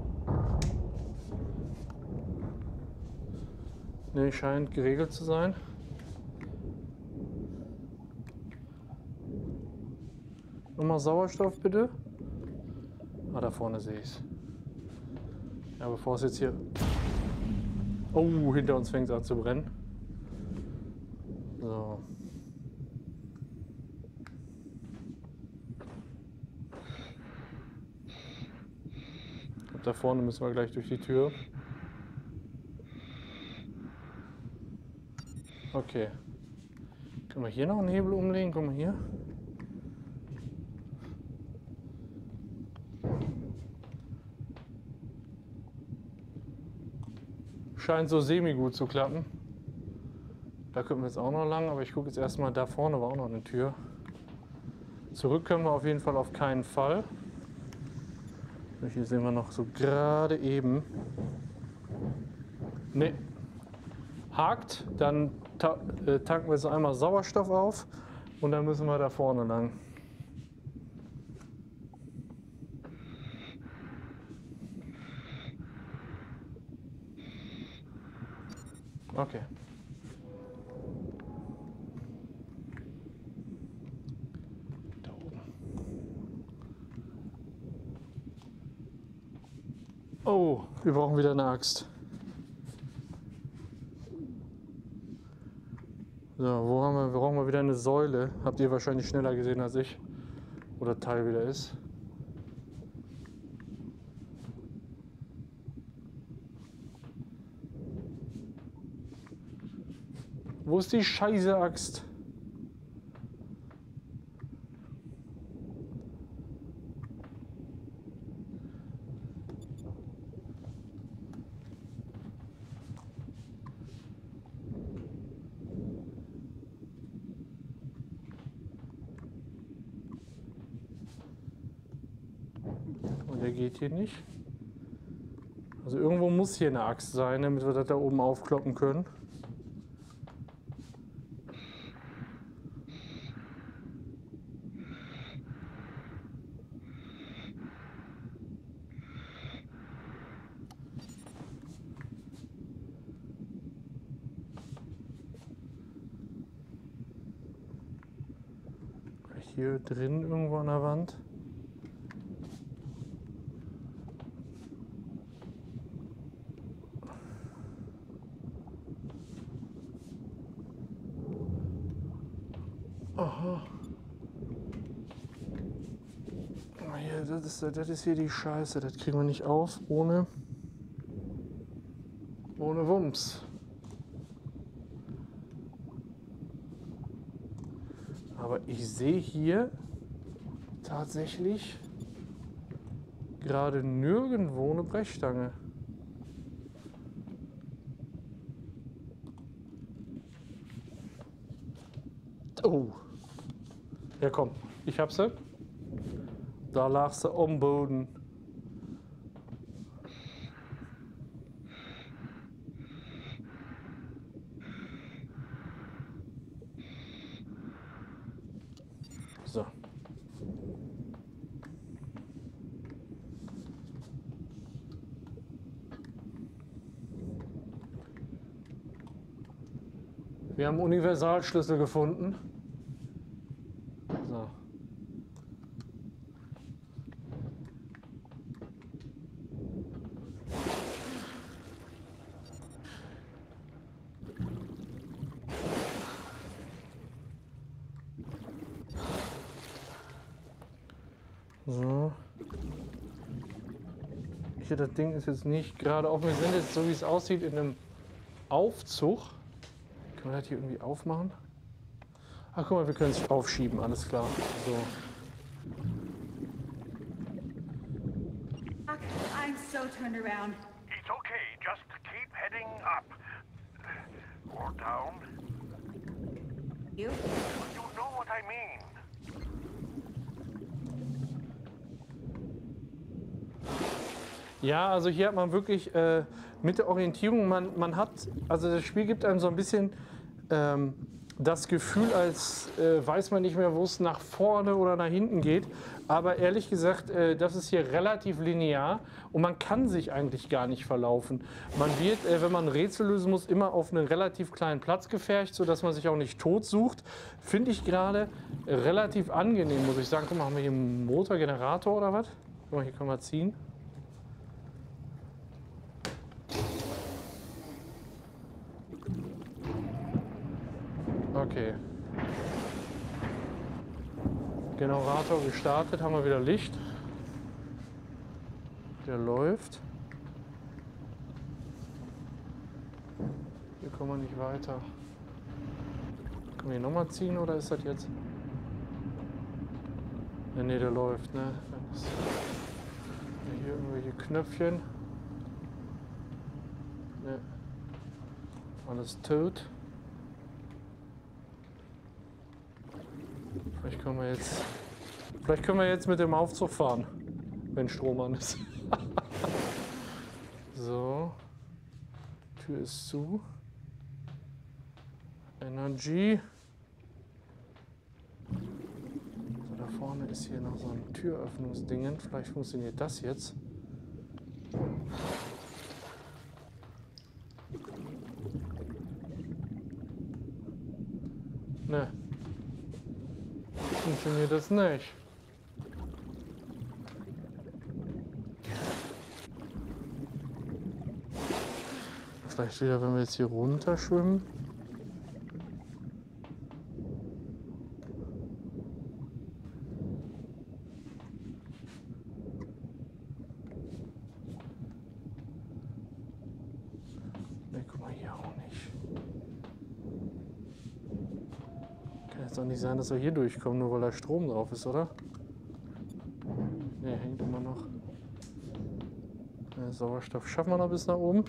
Ne, scheint geregelt zu sein. Nochmal Sauerstoff bitte. Ah, da vorne sehe ich es. Ja, bevor es jetzt hier... Oh, hinter uns fängt es an zu brennen. So. Und da vorne müssen wir gleich durch die Tür. Okay. Können wir hier noch einen Hebel umlegen? Guck mal hier. Scheint so semi-gut zu klappen. Da können wir jetzt auch noch lang, aber ich gucke jetzt erstmal, da vorne war auch noch eine Tür. Zurück können wir auf jeden Fall auf keinen Fall. Hier sehen wir noch so gerade eben. Ne. Hakt, dann tanken wir so einmal Sauerstoff auf und dann müssen wir da vorne lang. Okay. Da oben. Oh, wir brauchen wieder eine Axt. So, wir brauchen wir wieder eine Säule. Habt ihr wahrscheinlich schneller gesehen als ich. Wo das Teil wieder ist. Wo ist die scheiße Axt? Und der geht hier nicht. Also irgendwo muss hier eine Axt sein, damit wir das da oben aufkloppen können. Hier drin irgendwo an der Wand. Aha. Oh, hier, das ist hier die Scheiße. Das kriegen wir nicht auf ohne Wumms. Aber ich sehe hier tatsächlich gerade nirgendwo eine Brechstange. Oh. Ja komm, ich hab sie. Da lag sie am Boden. So. Wir haben Universalschlüssel gefunden. So. So. Hier, das Ding ist jetzt nicht gerade offen. Wir sind jetzt, so wie es aussieht, in einem Aufzug. Können wir das hier irgendwie aufmachen? Ach, guck mal, wir können es aufschieben, alles klar. So. I'm so turned around. It's okay, just keep heading up. Or down. You? You know what I mean. Ja, also hier hat man wirklich mit der Orientierung, man hat, also das Spiel gibt einem so ein bisschen das Gefühl, als weiß man nicht mehr, wo es nach vorne oder nach hinten geht. Aber ehrlich gesagt, das ist hier relativ linear und man kann sich eigentlich gar nicht verlaufen. Man wird, wenn man ein Rätsel lösen muss, immer auf einen relativ kleinen Platz gefercht, sodass man sich auch nicht tot sucht. Finde ich gerade relativ angenehm, muss ich sagen. Guck mal, haben wir hier einen Motorgenerator oder was? Guck mal, hier können wir ziehen. Okay. Generator gestartet, haben wir wieder Licht. Der läuft. Hier kommen wir nicht weiter. Können wir hier nochmal ziehen oder ist das jetzt? Ne, der läuft, ne? Hier irgendwelche Knöpfchen. Ne. Alles tot. Vielleicht können wir jetzt mit dem Aufzug fahren, wenn Strom an ist. So, Tür ist zu. Energy. So, da vorne ist hier noch so ein Türöffnungsdingen. Vielleicht funktioniert das jetzt. Ne. Funktioniert das nicht. vielleicht wieder, wenn wir jetzt hier runter schwimmen. Ne, guck mal, hier auch nicht. Kann jetzt auch nicht sein, dass wir hier durchkommen, nur weil da Strom drauf ist, oder? Ne, hängt immer noch. Sauerstoff schaffen wir noch bis nach oben.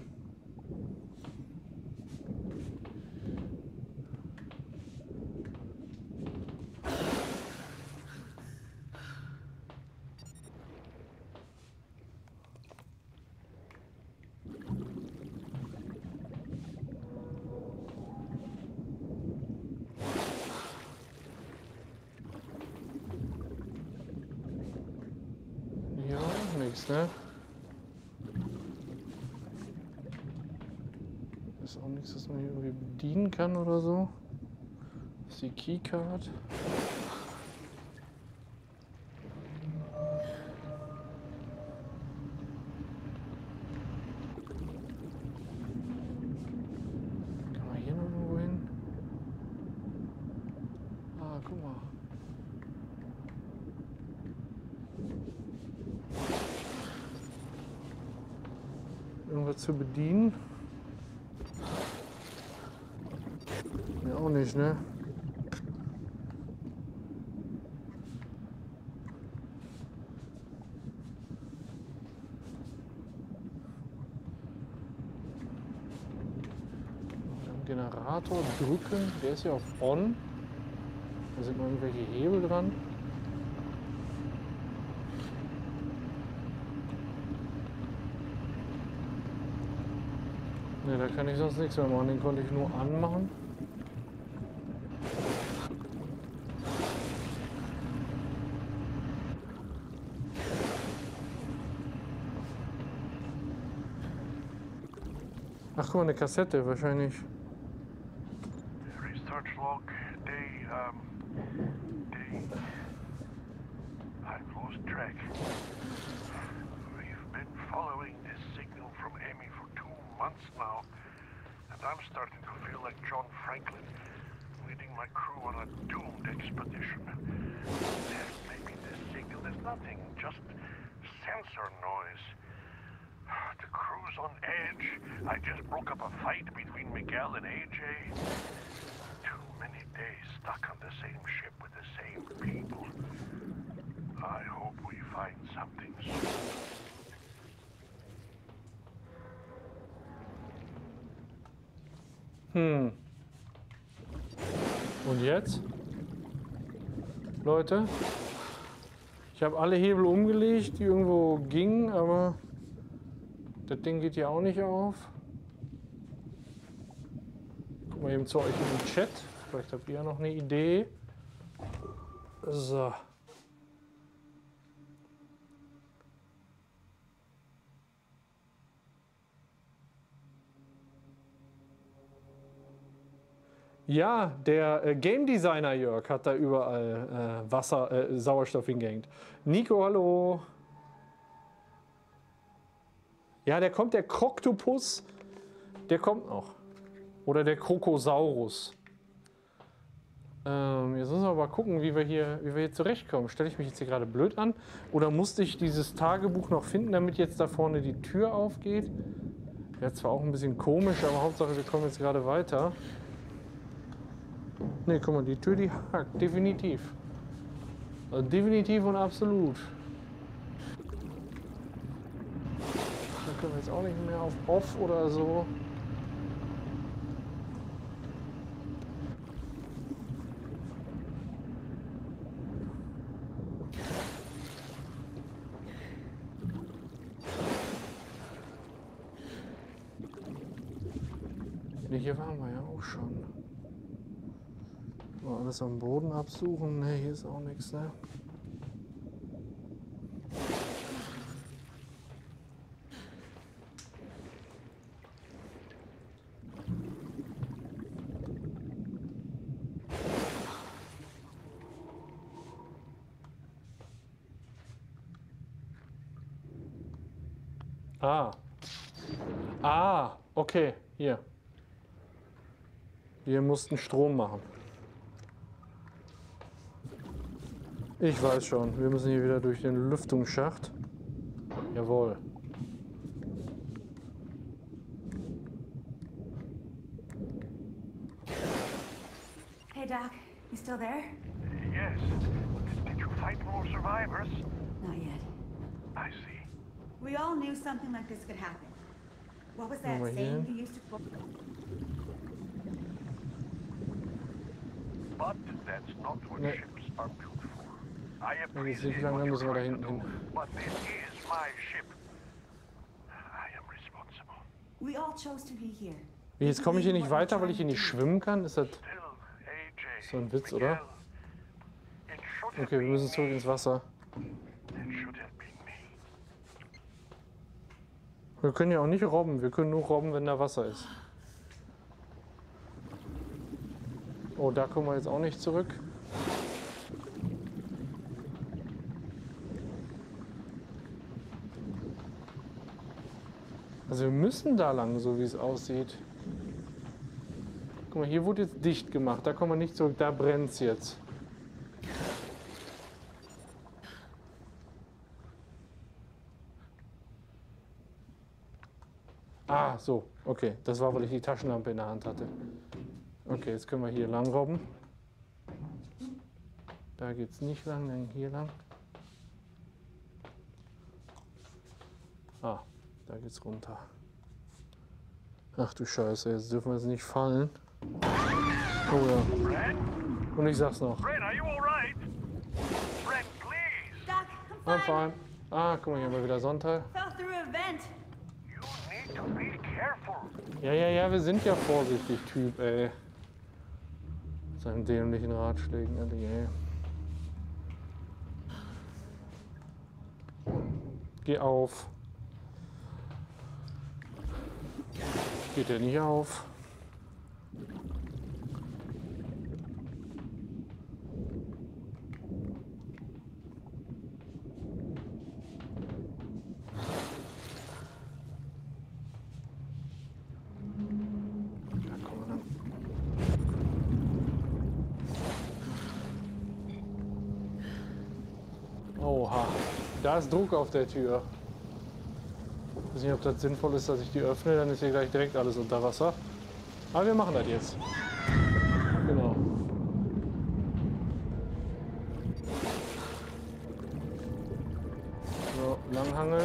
Ja, nichts, ne? Ist auch nichts, was man hier irgendwie bedienen kann oder so. Das ist die Keycard. Kann man hier noch irgendwo hin? Ah, guck mal. Irgendwas zu bedienen? Ja, auch nicht, ne? Am Generator drücken, der ist ja auf On. Da sind noch irgendwelche Hebel dran. Ne, da kann ich sonst nichts mehr machen, den konnte ich nur anmachen. Ach guck mal, eine Kassette wahrscheinlich. Research log, day. I've lost track. We've been following this signal from Amy for 2 months now, and I'm starting to feel like John Franklin, leading my crew on a doomed expedition. Maybe this signal is nothing, just sensor noise. The crew's on edge. I just broke up a fight between Miguel and AJ. Too many days stuck on the same ship with the same people. I hope we find something soon. Und jetzt? Leute, ich habe alle Hebel umgelegt, die irgendwo gingen, aber das Ding geht ja auch nicht auf. Guck mal eben zu euch in den Chat. Vielleicht habt ihr ja noch eine Idee. So. Ja, der Game Designer Jörg hat da überall Sauerstoff hingehängt. Nico, hallo. Ja, der kommt, der Kroktopus, der kommt noch. Oder der Krokosaurus. Jetzt müssen wir mal gucken, wie wir hier zurechtkommen. Stelle ich mich jetzt hier gerade blöd an? Oder musste ich dieses Tagebuch noch finden, damit jetzt da vorne die Tür aufgeht? Wäre zwar auch ein bisschen komisch, aber Hauptsache wir kommen jetzt gerade weiter. Ne, guck mal, die Tür, die hakt, definitiv. Also definitiv und absolut. Da können wir jetzt auch nicht mehr auf Off oder so. Ne, hier waren wir ja auch schon. Mal alles am Boden absuchen. Ne, hier ist auch nichts, ne? Ah. Ah, okay. Hier. Wir mussten Strom machen. Ich weiß schon, wir müssen hier wieder durch den Lüftungsschacht. Jawohl. Hey, Doc. You still there? Yes. Did you find more survivors? Not yet. I see. We all knew something like this could happen. What was that Over saying here. you used to quote? But that's not what Nee. ships are built for. I jetzt appreciate nicht lange, what müssen wir you're da trying to hinten do, hin. but this is my ship. I am responsible. We all chose to be here. Wie, jetzt komme ich hier nicht weiter, weil ich hier nicht schwimmen kann? Ist das Still, AJ. so ein Witz, oder? Miguel, it should have Okay, wir been müssen zurück me. ins Wasser. It should have been me. Wir können ja auch nicht robben. Wir können nur robben, wenn da Wasser ist. Oh, da kommen wir jetzt auch nicht zurück. Also wir müssen da lang, so wie es aussieht. Guck mal, hier wurde jetzt dicht gemacht. Da kommen wir nicht zurück. Da brennt es jetzt. Ah, so. Okay, das war, weil ich die Taschenlampe in der Hand hatte. Okay, jetzt können wir hier lang robben. Da geht's nicht lang, dann hier lang. Ah, da geht's runter. Ach du Scheiße, jetzt dürfen wir jetzt nicht fallen. Oh ja. Fred? Und ich sag's noch. Fred, are you alright? Fred, please. Doc, I'm I'm fine. fine. Ah, guck mal, hier haben wir wieder Sonntag. Fell through a vent. You need to be careful. Ja, wir sind ja vorsichtig, Typ, ey. Seinen dämlichen Ratschlägen, ehrlich, ey. Geh auf. Geht der nicht auf? Ja, komm mal lang. Oha, da ist Druck auf der Tür. Ich weiß nicht, ob das sinnvoll ist, dass ich die öffne, dann ist hier gleich direkt alles unter Wasser. Aber wir machen das jetzt. Genau. So, langhangeln.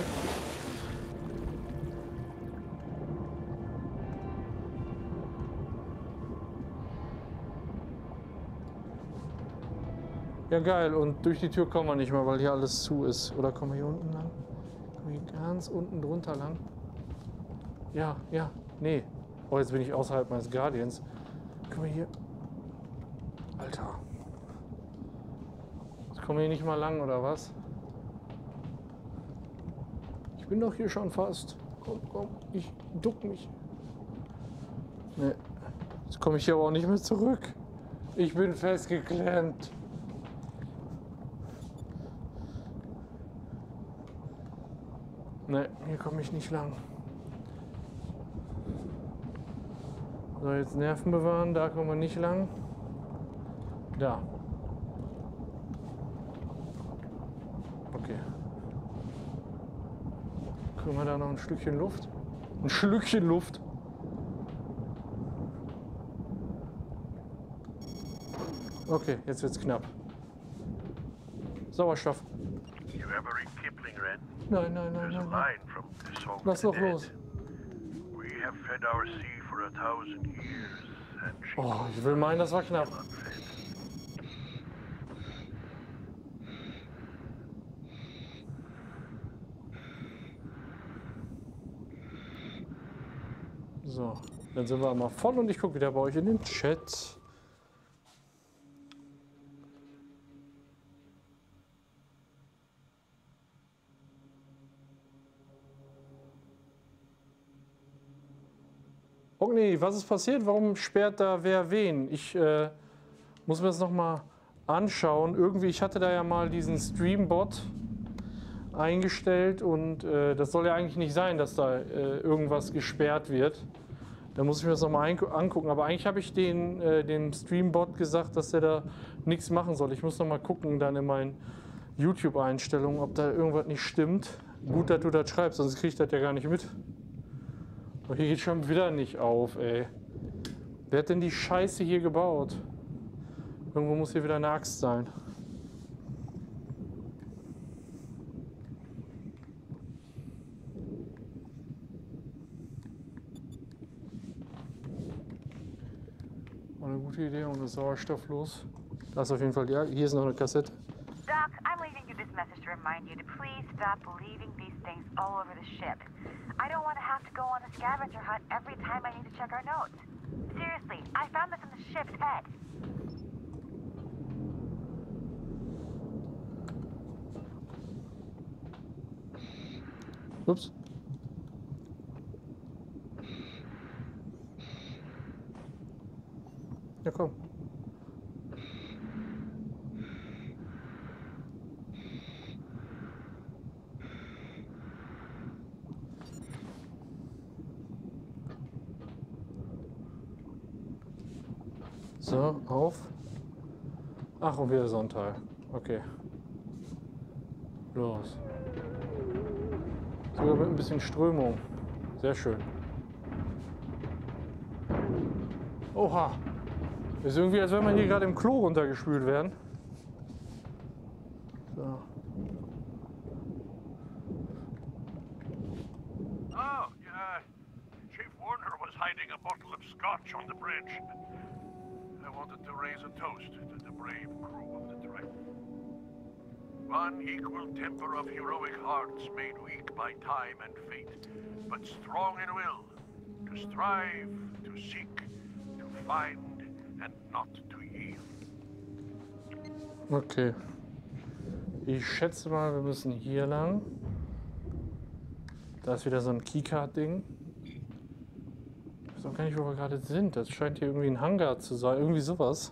Ja geil, und durch die Tür kommen wir nicht mehr, weil hier alles zu ist. Oder kommen wir hier unten lang? Kommen wir hier ganz unten drunter lang? Ja, nee. Oh, jetzt bin ich außerhalb meines Guardians. Können wir hier... Alter. Jetzt kommen wir hier nicht mal lang, oder was? Ich bin doch hier schon fast. Komm, ich duck mich. Nee. Jetzt komme ich hier aber auch nicht mehr zurück. Ich bin festgeklemmt. Ne, hier komme ich nicht lang. So, jetzt Nerven bewahren, da kommen wir nicht lang. Da. Okay. Kriegen wir da noch ein Stückchen Luft? Ein Schlückchen Luft. Okay, jetzt wird's knapp. Sauerstoff. You ever read Kipling, Red? Nein. There's a line from the song Lass of doch the Dead. los. We have fed our sea for 1,000 years, and she Oh, ich will meinen, das war knapp. not fed. So, dann sind wir einmal voll und ich gucke wieder bei euch in den Chat. Ogni, was ist passiert? Warum sperrt da wer wen? Ich muss mir das nochmal anschauen. Irgendwie, ich hatte da ja mal diesen Streambot eingestellt und das soll ja eigentlich nicht sein, dass da irgendwas gesperrt wird. Da muss ich mir das nochmal angucken. Aber eigentlich habe ich dem Streambot gesagt, dass der da nichts machen soll. Ich muss nochmal gucken dann in meinen YouTube-Einstellungen, ob da irgendwas nicht stimmt. Gut, dass du das schreibst, sonst kriege ich das ja gar nicht mit. Aber hier geht schon wieder nicht auf, ey. Wer hat denn die Scheiße hier gebaut? Irgendwo muss hier wieder eine Axt sein. War eine gute Idee und ist sauerstofflos. Da ist auf jeden Fall, ja, hier ist noch eine Kassette. Doc, I'm leaving you this message to remind you to please stop leaving these things all over the ship. I don't want to have to go on a scavenger hunt every time I need to check our notes. Seriously, I found this in the ship's head. Ups. Ja, komm. So, auf. Ach, und wieder so ein Teil. Okay. Los. Sogar mit ein bisschen Strömung. Sehr schön. Oha. Ist irgendwie, als wenn man hier gerade im Klo runtergespült werden. So. Oh, yeah. Chief Warner was hiding a bottle of scotch on the bridge. I wanted to raise a toast to the brave crew of the Dragon. One equal temper of heroic hearts made weak by time and fate, but strong in will, to strive, to seek, to find, and not to yield. Okay. Ich schätze mal, wir müssen hier lang. Da ist wieder so ein Keycard-Ding. Ich weiß auch gar nicht, wo wir gerade sind. Das scheint hier irgendwie ein Hangar zu sein. Irgendwie sowas.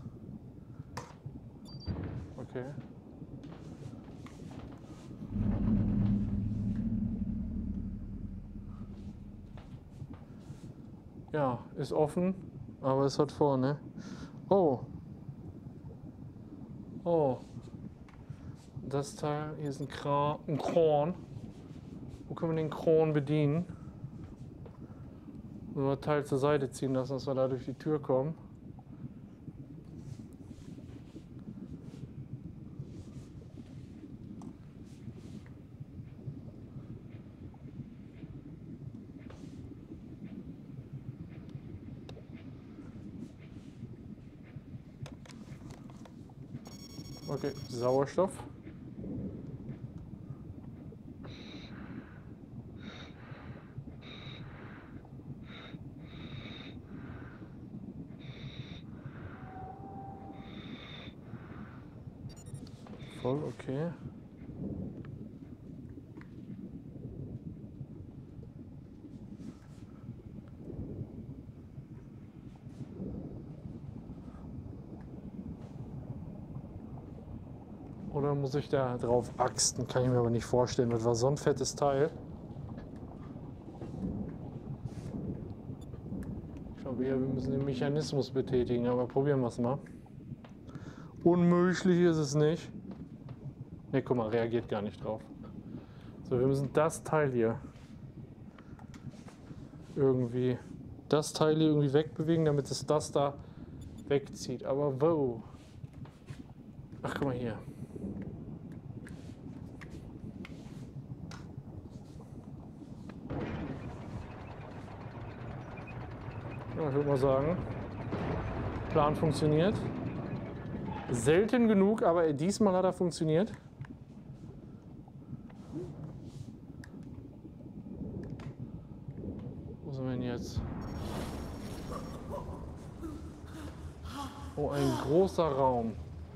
Okay. Ja, ist offen, aber es hat vorne. Oh. Oh. Das Teil, hier ist ein Kran. Wo können wir den Kran bedienen? Nur das Teil zur Seite ziehen lassen, dass wir da durch die Tür kommen. Okay, Sauerstoff. Voll okay. Oder muss ich da drauf axten? Kann ich mir aber nicht vorstellen. Das war so ein fettes Teil. Ich glaube eher, wir müssen den Mechanismus betätigen, aber probieren wir es mal. Unmöglich ist es nicht. Ne, guck mal, reagiert gar nicht drauf. So, wir müssen das Teil hier irgendwie wegbewegen, damit es das da wegzieht. Aber wo? Ach, guck mal hier. Ja, ich würde mal sagen, Plan funktioniert. Selten genug, aber diesmal hat er funktioniert. Wo sind wir denn jetzt? Oh, ein großer Raum.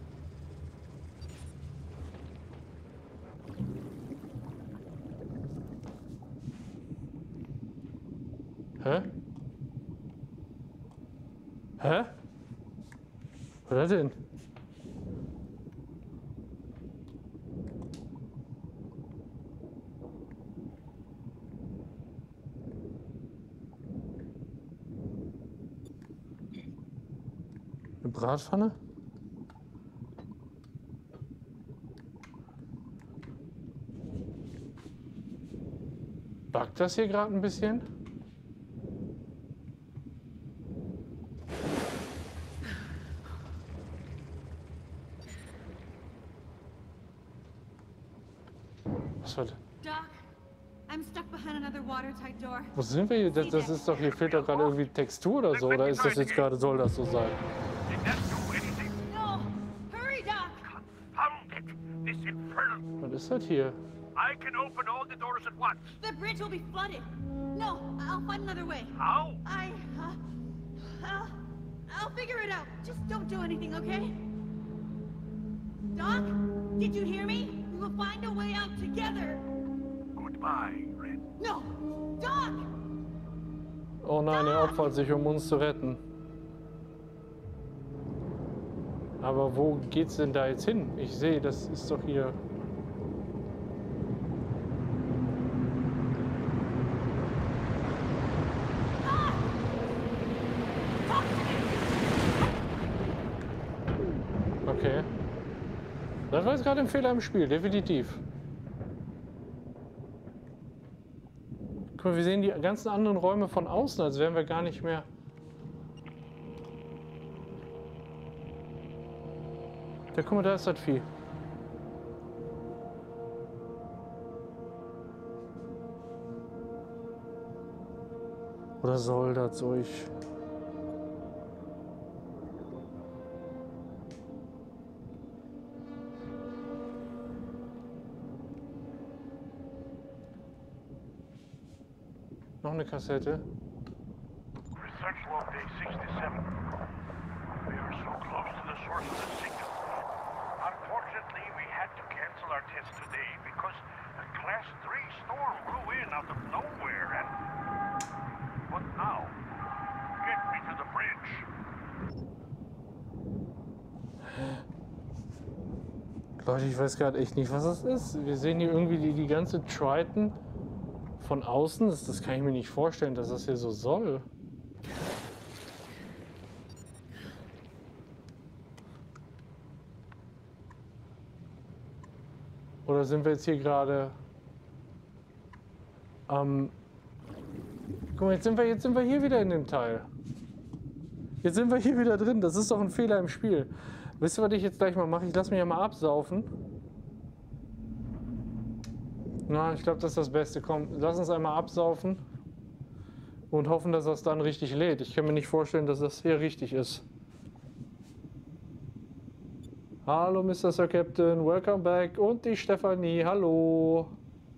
Hä? Hä? Was ist das denn? Eine Bratpfanne? Backt das hier gerade ein bisschen? Was war das? Doc, I'm stuck behind another watertight door. Wo sind wir hier? Das ist doch, hier fehlt doch gerade irgendwie Textur oder so. Oder ist das jetzt gerade, soll das so sein? Did that do anything? No! Hurry, Doc! Confound it! This infernal... Was ist das hier? I can open all the doors at once. The bridge will be flooded. No, I'll find another way. How? I'll figure it out. Just don't do anything, okay? Doc, did you hear me? We will find a way out together. Goodbye, Red. No, Doc! Oh nein, er opfert sich, um uns zu retten. Aber wo geht's denn da jetzt hin? Ich sehe, das ist doch hier... Okay. Das war jetzt gerade ein Fehler im Spiel, definitiv. Guck mal, wir sehen die ganzen anderen Räume von außen, als wären wir gar nicht mehr... Ja, guck mal, da ist das Vieh. Oder soll das durch? Noch eine Kassette. Research log day 67. We are so close to the source of the signal. Unfortunately, we had to cancel our test today because a Class 3 storm blew in out of nowhere and... What now? Get me to the bridge. Leute, ich weiß gerade echt nicht, was das ist. Wir sehen hier irgendwie die ganze Triton von außen. Das kann ich mir nicht vorstellen, dass das hier so soll. Oder sind wir jetzt hier gerade am... Guck mal, jetzt sind wir hier wieder in dem Teil. Jetzt sind wir hier wieder drin. Das ist doch ein Fehler im Spiel. Wisst ihr, was ich jetzt gleich mal mache? Ich lasse mich ja mal absaufen. Na, ich glaube, das ist das Beste. Komm, lass uns einmal absaufen und hoffen, dass das dann richtig lädt. Ich kann mir nicht vorstellen, dass das hier richtig ist. Hallo, Mr. Sir Captain, welcome back. Und die Stefanie, hallo.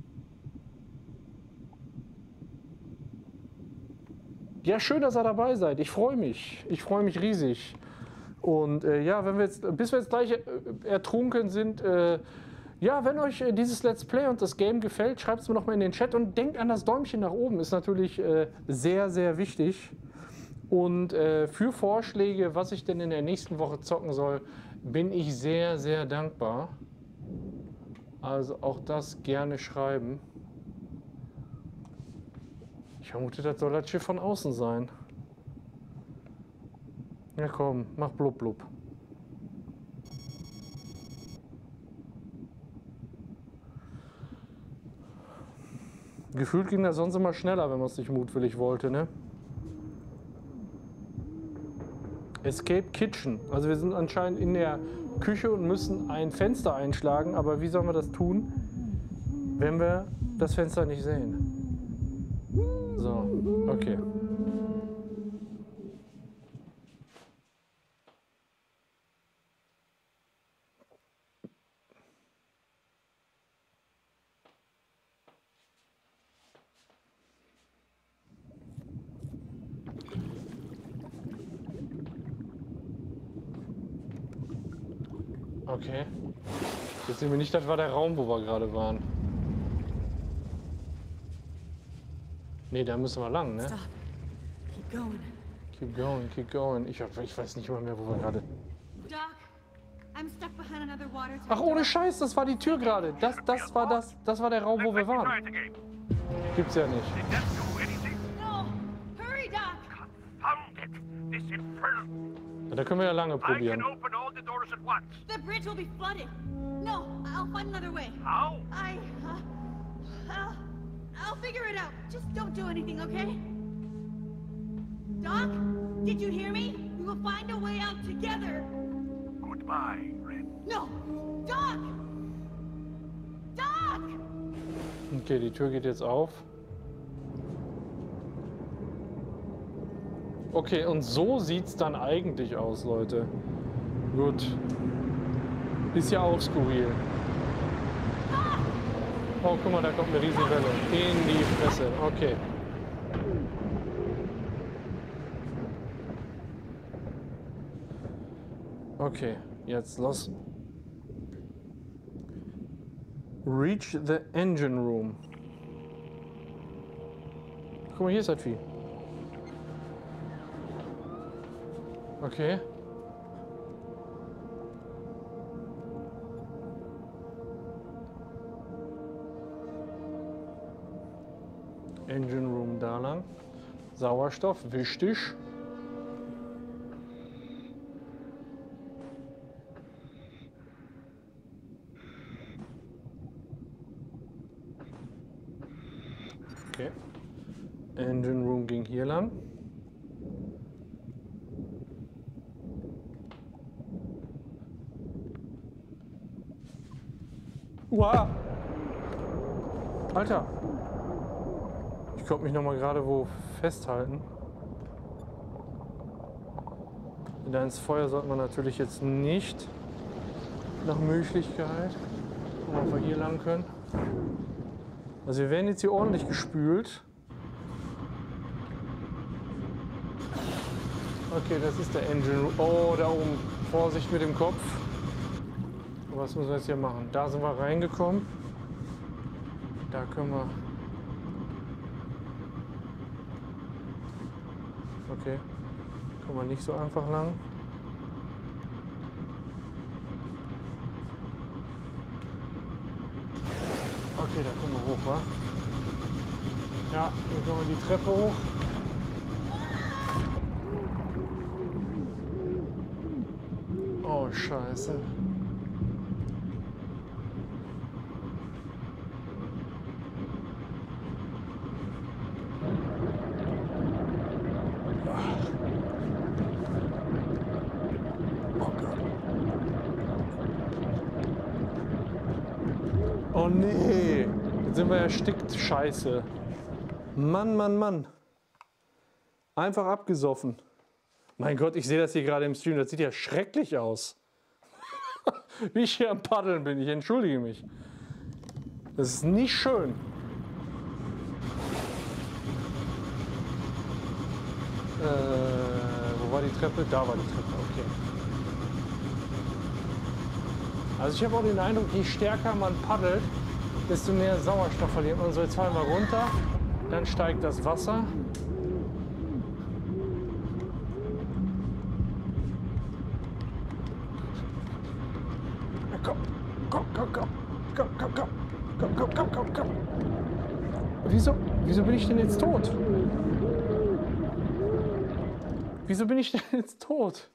Ja, schön, dass ihr dabei seid. Ich freue mich. Ich freue mich riesig. Und ja, bis wir jetzt gleich ertrunken sind, ja, wenn euch dieses Let's Play und das Game gefällt, schreibt es mir noch mal in den Chat und denkt an das Däumchen nach oben. Ist natürlich sehr, sehr wichtig. Und für Vorschläge, was ich denn in der nächsten Woche zocken soll, bin ich sehr, sehr dankbar. Also auch das gerne schreiben. Ich vermute, das soll das Schiff von außen sein. Ja komm, mach blub blub. Gefühlt ging das sonst immer schneller, wenn man es nicht mutwillig wollte, ne? Escape Kitchen. Also wir sind anscheinend in der Küche und müssen ein Fenster einschlagen. Aber wie sollen wir das tun, wenn wir das Fenster nicht sehen? So, okay. Okay. Jetzt sehen wir nicht, das war der Raum, wo wir gerade waren. Nee, da müssen wir lang, ne? Stop. Keep going. Keep going, keep going. Ich weiß nicht mal mehr, wo wir gerade... Doc, I'm stuck behind another watertight Ach, ohne Scheiß, das war die Tür gerade. Das war der Raum, wo wir Let me try waren. it again. Gibt's ja nicht. Did that do anything? No! Hurry, Doc! Confound it! This infernal... Da können wir ja lange I probieren. can open all the doors at once. The bridge will be flooded. No, I'll find another way. How? I'll figure it out. Just don't do anything, okay? Doc, did you hear me? We will find a way out together. Goodbye, Red. No, Doc! Doc! Okay, die Tür geht jetzt auf. Okay, und so sieht's dann eigentlich aus, Leute. Gut. Ist ja auch skurril. Oh, guck mal, da kommt eine riesige Welle. In die Fresse. Okay. Okay, jetzt los. Reach the engine room. Guck mal, hier ist das Vieh. Okay. Engine Room da lang. Sauerstoff, wichtig. Okay. Engine Room ging hier lang. Wow. Alter. Ich konnte mich noch mal gerade wo festhalten. Da ins Feuer sollte man natürlich jetzt nicht. Nach Möglichkeit. Gucken wir, ob wir hier lang können. Also wir werden jetzt hier ordentlich gespült. Okay, das ist der Engine Room. Oh, da oben. Vorsicht mit dem Kopf. Was müssen wir jetzt hier machen? Da sind wir reingekommen. Da können wir... Okay. Kommen wir nicht so einfach lang. Okay, da kommen wir hoch, wa? Ja, dann kommen wir die Treppe hoch. Oh, Scheiße. Oh nee, jetzt sind wir erstickt. Scheiße. Mann, Mann, Mann. Einfach abgesoffen. Mein Gott, ich sehe das hier gerade im Stream. Das sieht ja schrecklich aus. Wie ich hier am Paddeln bin. Ich entschuldige mich. Das ist nicht schön. Wo war die Treppe? Da war die Treppe, okay. Also ich habe auch den Eindruck, je stärker man paddelt, desto mehr Sauerstoff verliert man. So, jetzt fallen wir runter, dann steigt das Wasser. Komm, komm, komm, komm, komm, komm, komm, komm, komm, komm, komm, komm. Wieso bin ich denn jetzt tot? Wieso bin ich denn jetzt tot?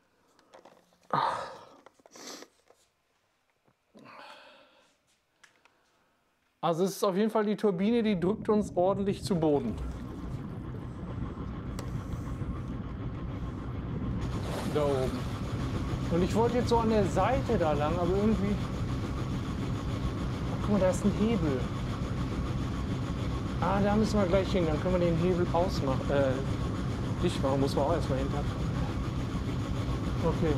Also es ist auf jeden Fall die Turbine, die drückt uns ordentlich zu Boden. Da oben. Und ich wollte jetzt so an der Seite da lang, aber irgendwie... Ach, guck mal, da ist ein Hebel. Ah, da müssen wir gleich hin, dann können wir den Hebel ausmachen. Dicht machen, muss man auch erstmal hinter. Okay.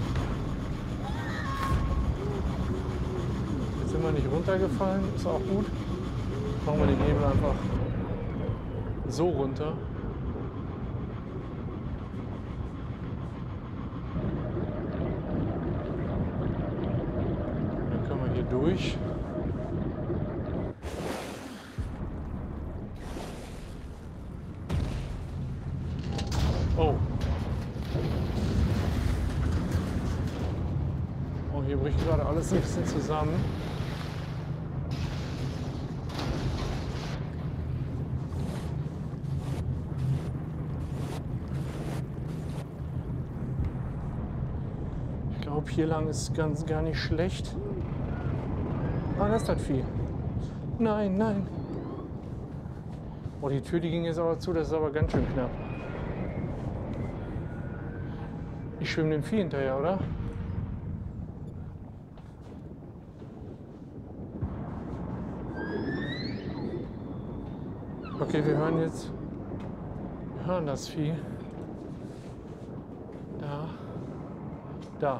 Jetzt sind wir nicht runtergefallen, ist auch gut. Machen wir den Hebel einfach so runter. Dann können wir hier durch. Oh. Oh, hier bricht gerade alles ein bisschen zusammen. glaube, hier lang ist gar nicht schlecht. Ah, das ist das Vieh. Nein, nein. Oh, die Tür, die ging jetzt aber zu, das ist aber ganz schön knapp. Ich schwimme dem Vieh hinterher, oder? Okay, wir hören jetzt. Wir hören das Vieh. Da. Da.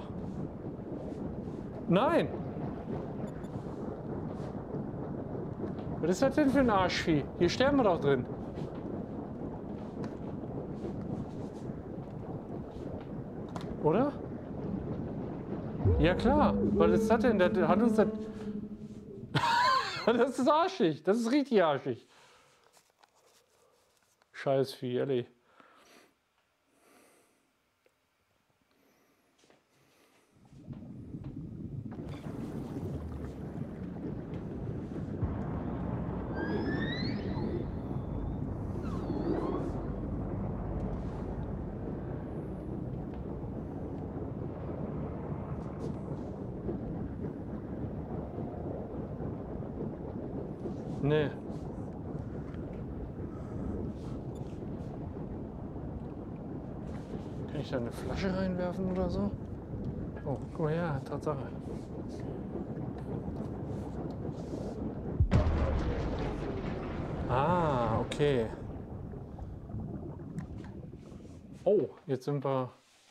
Nein! Was ist das denn für ein Arschvieh? Hier sterben wir doch drin. Oder? Ja klar. Was ist das denn? Das hat uns das. Das ist arschig. Das ist richtig arschig. Scheiß Vieh, ehrlich. Nee. Kann ich da eine Flasche reinwerfen oder so? Oh, guck mal her, Tatsache. Ah, okay. Oh, jetzt sind wir...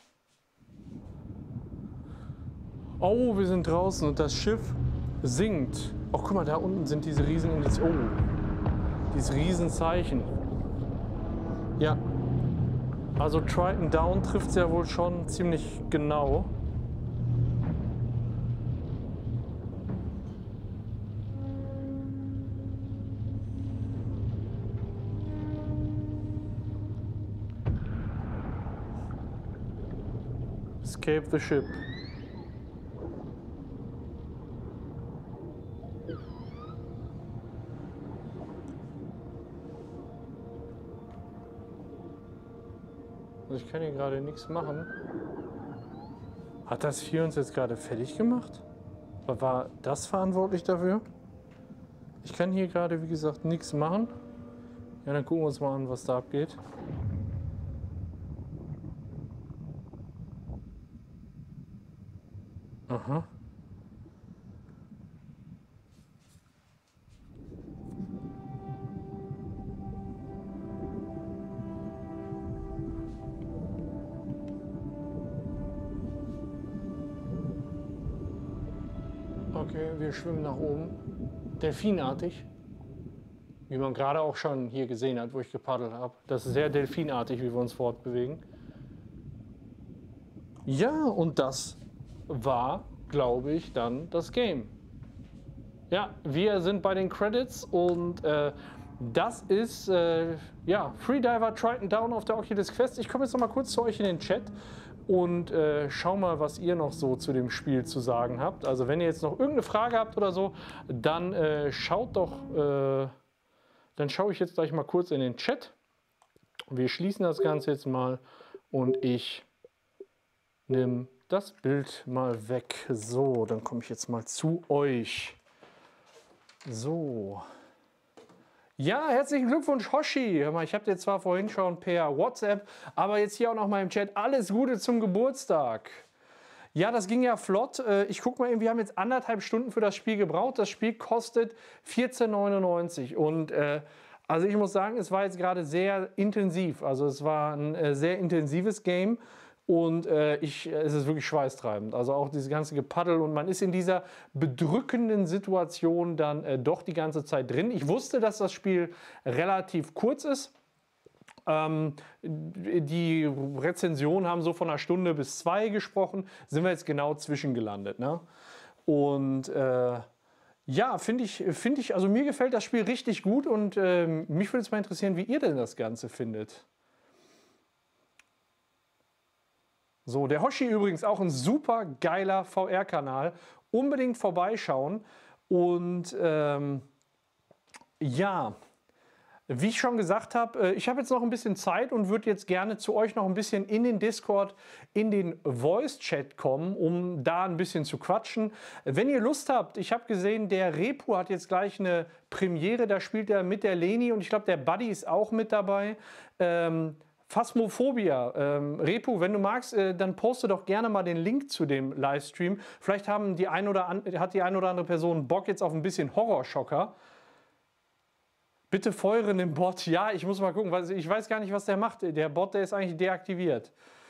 Oh, wir sind draußen und das Schiff sinkt. Oh, guck mal, da unten sind diese riesen... Oh, dieses Riesenzeichen. Ja. Also Triton Down trifft es ja wohl schon ziemlich genau. Escape the ship. Ich kann hier gerade nichts machen. Hat das Vieh uns jetzt gerade fertig gemacht? War das verantwortlich dafür? Ich kann hier gerade, wie gesagt, nichts machen. Ja, dann gucken wir uns mal an, was da abgeht. Aha. Okay, wir schwimmen nach oben. Delfinartig. Wie man gerade auch schon hier gesehen hat, wo ich gepaddelt habe. Das ist sehr delfinartig, wie wir uns fortbewegen. Ja, und das war, glaube ich, dann das Game. Ja, wir sind bei den Credits und das ist ja, Freediver Triton Down auf der Oculus Quest. Ich komme jetzt noch mal kurz zu euch in den Chat und schau mal, was ihr noch so zu dem Spiel zu sagen habt. Also wenn ihr jetzt noch irgendeine Frage habt oder so, dann schaut doch, dann schaue ich jetzt gleich mal kurz in den Chat. Wir schließen das Ganze jetzt mal und ich nehme das Bild mal weg. So, dann komme ich jetzt mal zu euch. So. Ja, herzlichen Glückwunsch, Hoshi. Hör mal, ich habe dir zwar vorhin schon per WhatsApp, aber jetzt hier auch noch mal im Chat alles Gute zum Geburtstag. Ja, das ging ja flott. Ich gucke mal eben, wir haben jetzt 1,5 Stunden für das Spiel gebraucht. Das Spiel kostet 14,99 und also ich muss sagen, es war jetzt gerade sehr intensiv. Also es war ein sehr intensives Game. Und es ist wirklich schweißtreibend. Also auch dieses ganze Gepaddel und man ist in dieser bedrückenden Situation dann doch die ganze Zeit drin. Ich wusste, dass das Spiel relativ kurz ist. Die Rezensionen haben so von 1 Stunde bis 2 gesprochen. Sind wir jetzt genau zwischengelandet, ne? Und ja, finde ich, also mir gefällt das Spiel richtig gut und mich würde es mal interessieren, wie ihr denn das Ganze findet. So, der Hoshi übrigens auch ein super geiler VR-Kanal. Unbedingt vorbeischauen. Und ja, Wie ich schon gesagt habe, ich habe jetzt noch ein bisschen Zeit und würde jetzt gerne zu euch noch ein bisschen in den Discord, in den Voice-Chat kommen, um da ein bisschen zu quatschen. Wenn ihr Lust habt, ich habe gesehen, der Repu hat jetzt gleich eine Premiere, da spielt er mit der Leni und ich glaube, der Buddy ist auch mit dabei. Phasmophobia. Repu, wenn du magst, dann poste doch gerne mal den Link zu dem Livestream. Vielleicht hat die ein oder andere Person Bock jetzt auf ein bisschen Horrorschocker. Bitte feuern den Bot. Ja, ich muss mal gucken, weil ich weiß gar nicht, was der macht. Der Bot, der ist eigentlich deaktiviert.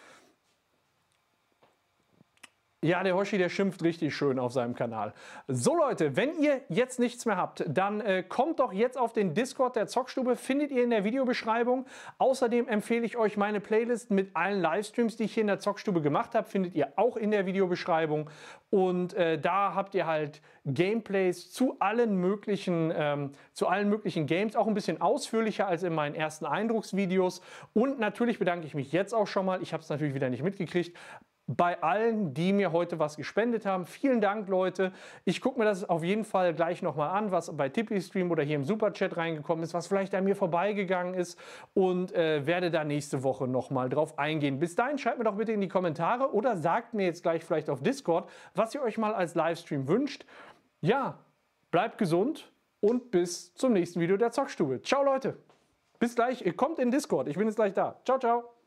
Ja, der Hoshi, der schimpft richtig schön auf seinem Kanal. So Leute, wenn ihr jetzt nichts mehr habt, dann kommt doch jetzt auf den Discord der Zockstube, findet ihr in der Videobeschreibung. Außerdem empfehle ich euch meine Playlist mit allen Livestreams, die ich hier in der Zockstube gemacht habe, findet ihr auch in der Videobeschreibung. Und da habt ihr halt Gameplays zu allen möglichen Games, auch ein bisschen ausführlicher als in meinen ersten Eindrucksvideos. Und natürlich bedanke ich mich jetzt auch schon mal, ich habe es natürlich wieder nicht mitgekriegt, bei allen, die mir heute was gespendet haben. Vielen Dank, Leute. Ich gucke mir das auf jeden Fall gleich nochmal an, was bei TipeeeStream oder hier im Superchat reingekommen ist, was vielleicht an mir vorbeigegangen ist und werde da nächste Woche nochmal drauf eingehen. Bis dahin schreibt mir doch bitte in die Kommentare oder sagt mir jetzt gleich vielleicht auf Discord, was ihr euch mal als Livestream wünscht. Ja, bleibt gesund und bis zum nächsten Video der Zockstube. Ciao, Leute. Bis gleich. Ihr kommt in Discord. Ich bin jetzt gleich da. Ciao, ciao.